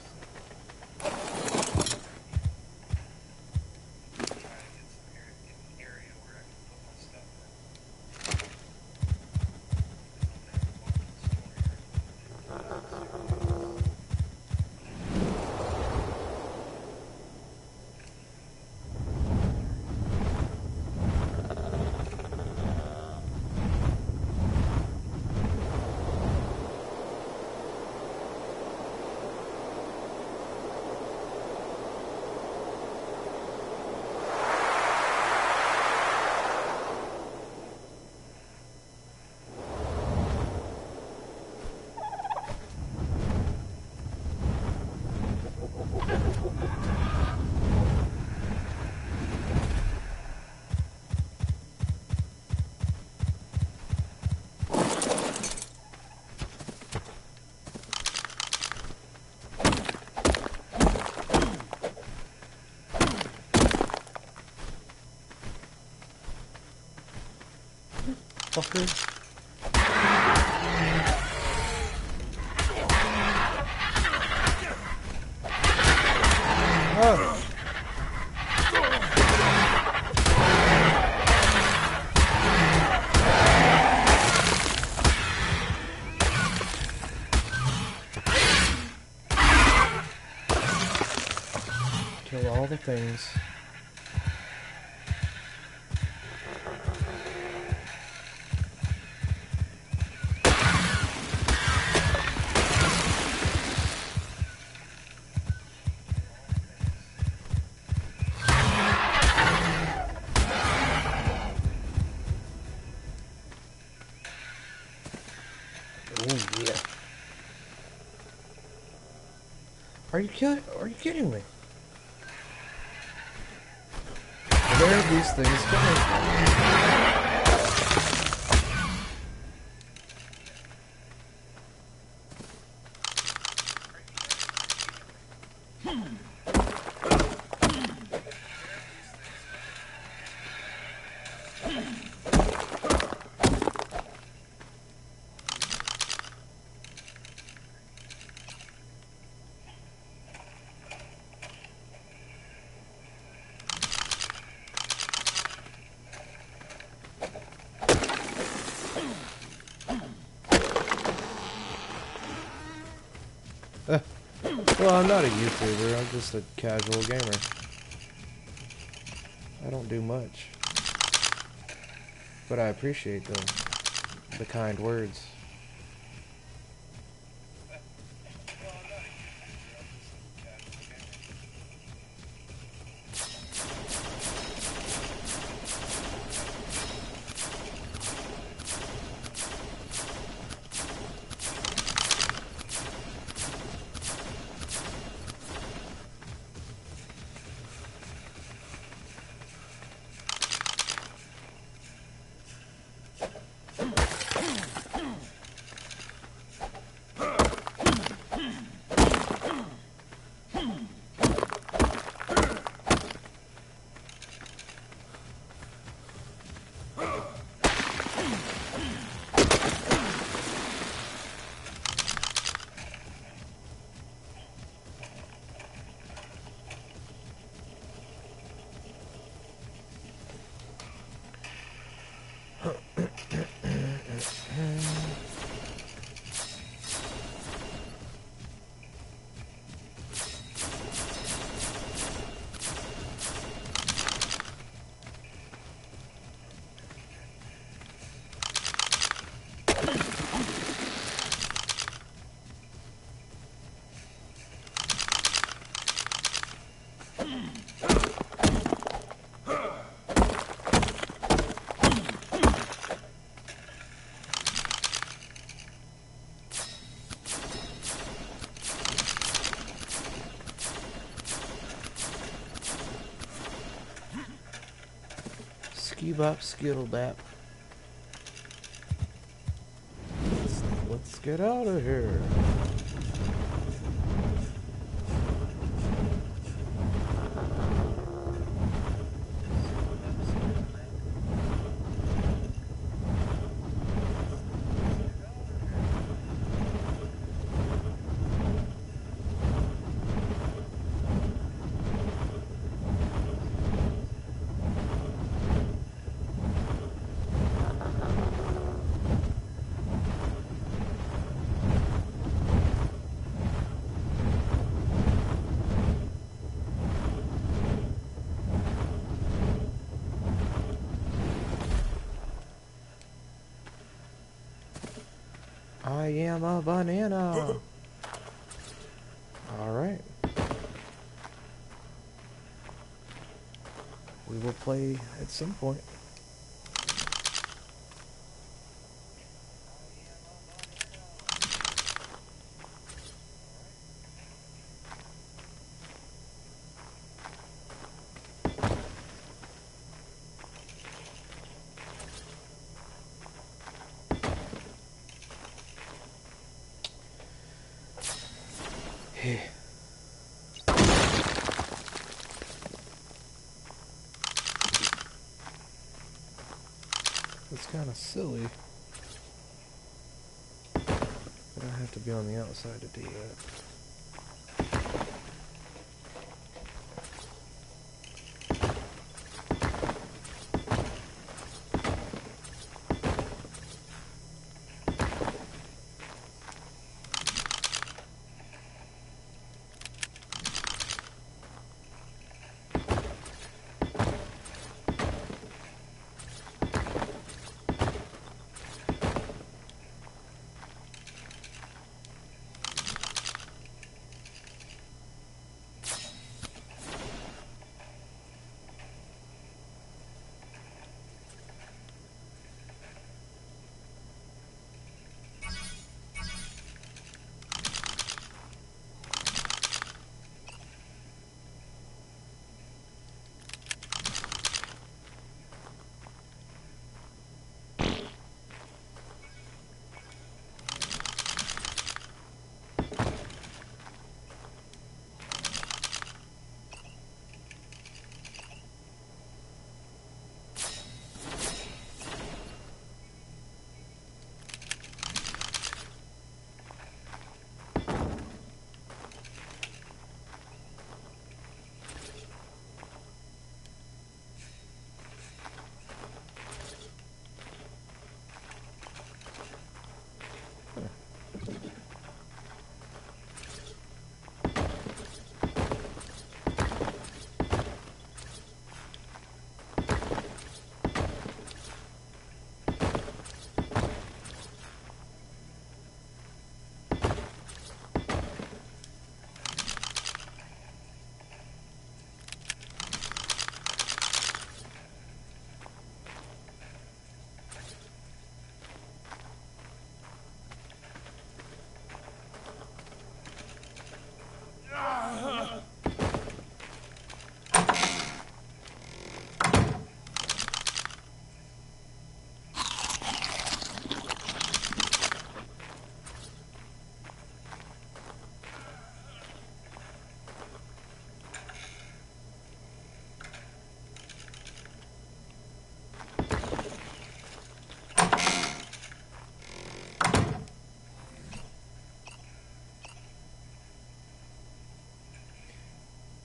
Fucker. Kill all the things. Oh yeah. Are you kidding? Are you kidding me? Where are these things coming from? Uh, well, I'm not a YouTuber, I'm just a casual gamer. I don't do much. But I appreciate the, the kind words. Skee-bop, skittle-bap. Let's, let's get out of here. I am a banana. Alright. We will play at some point. It's kind of silly, but I have to be on the outside to do that.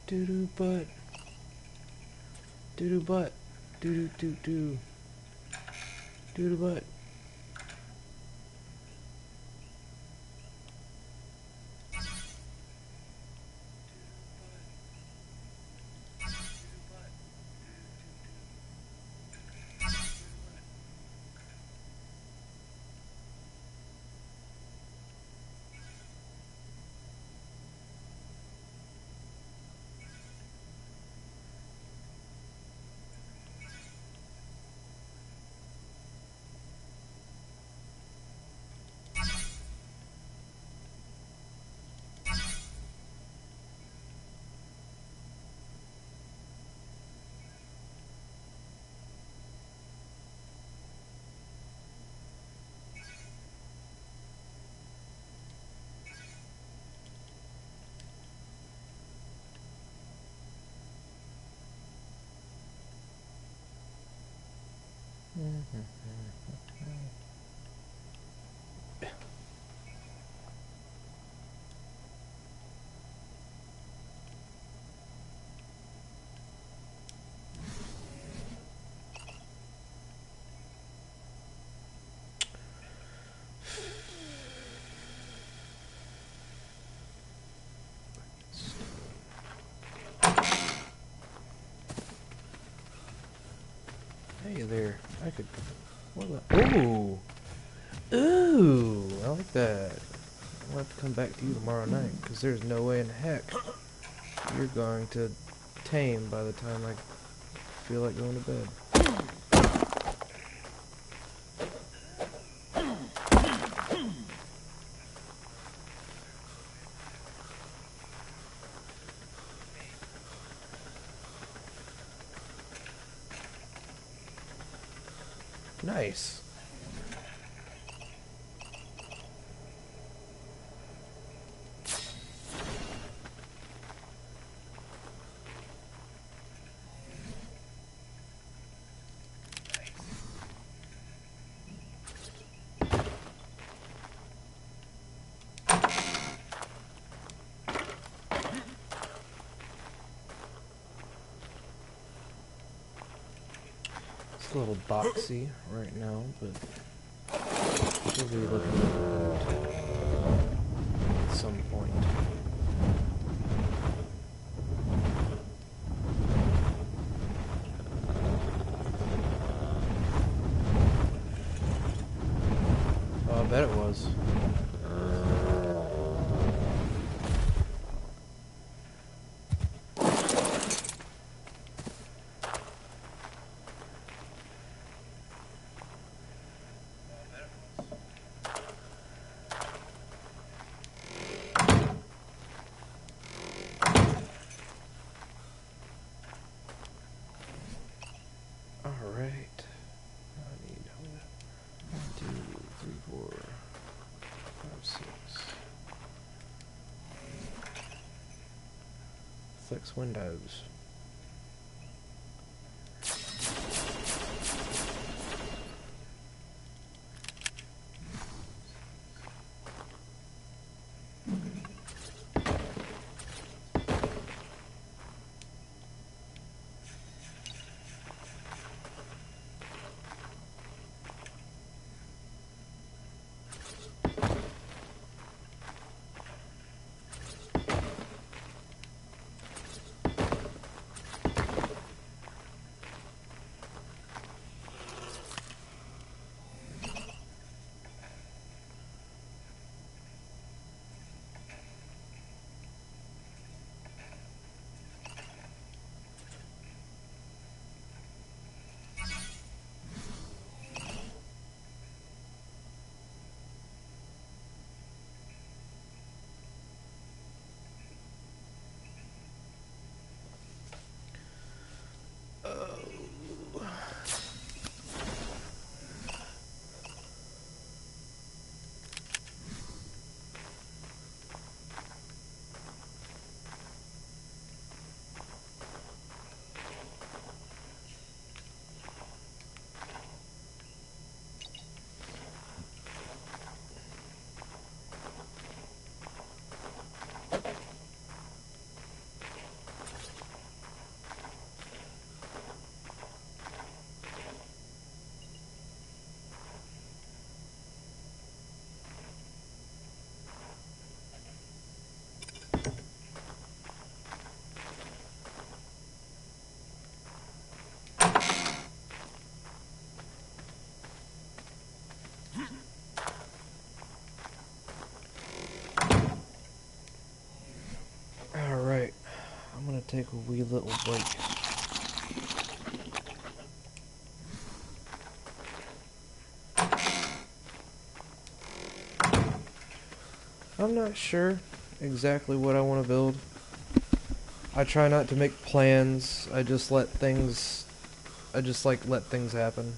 Doo doo butt. Doo doo butt. Doo doo doo doo. Doo doo butt. Hey there, I could. What the? Ooh! Ooh! I like that. I'll have to come back to you tomorrow night, because there's no way in heck you're going to tame by the time I feel like going to bed. Nice. It's a little boxy right now, but we'll be looking at it at some point. Oh, I bet it was. Alright. I need one, two, three, four, five, six. Fix windows. take a wee little break. I'm not sure exactly what I want to build. I try not to make plans. I just let things... I just like let things happen.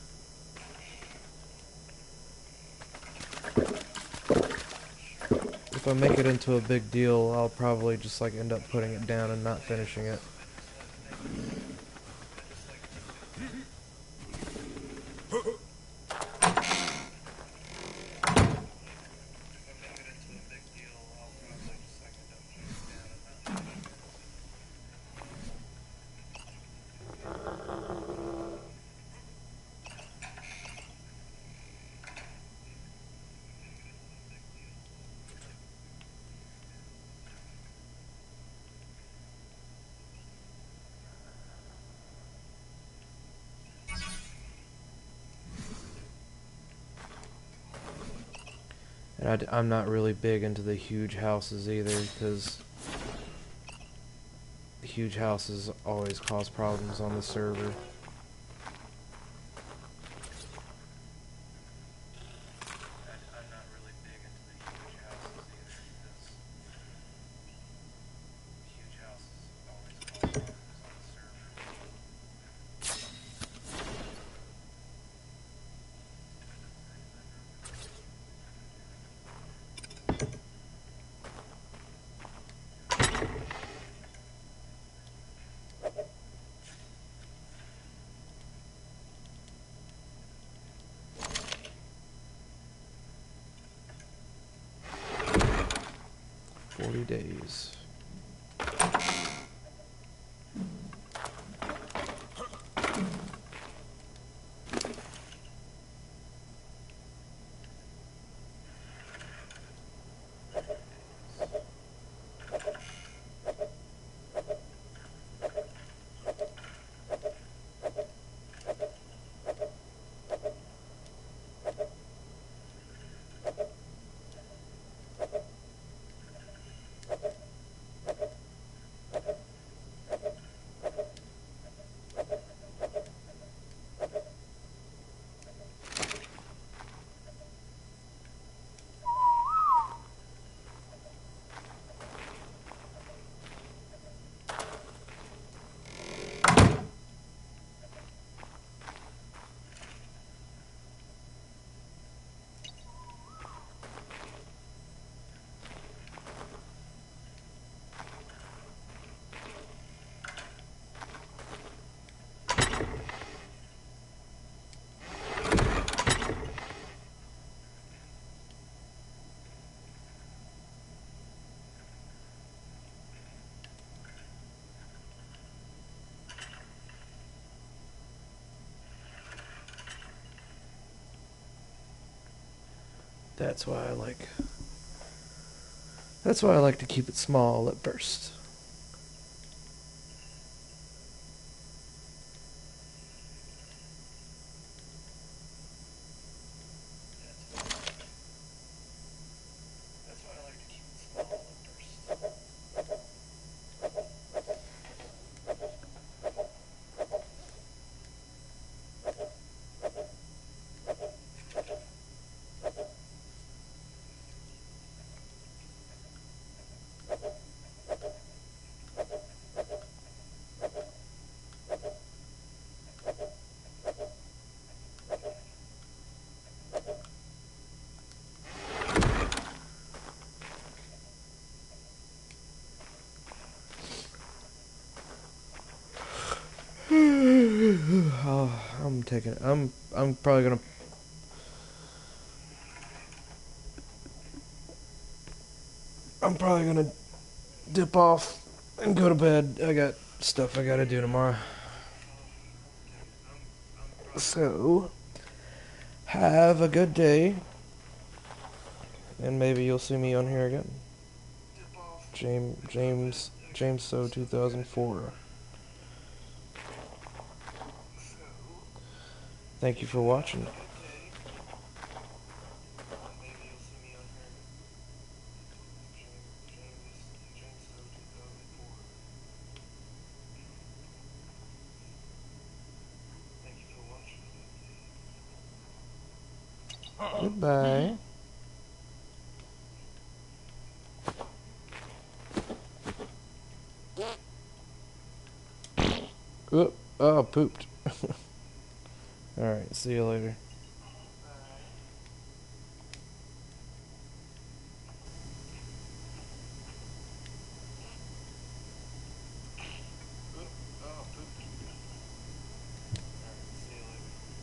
If I make it into a big deal, I'll probably just like end up putting it down and not finishing it. And I d I'm not really big into the huge houses either, because huge houses always cause problems on the server. forty days. That's why I like... That's why I like to keep it small at first. Oh, I'm taking it. I'm I'm probably gonna I'm probably gonna dip off and go to bed. I got stuff I gotta do tomorrow. So, have a good day, and maybe you'll see me on here again. James James James So two thousand four. Thank you for watching. Goodbye. Oop. Oh, pooped. Alright, see you later.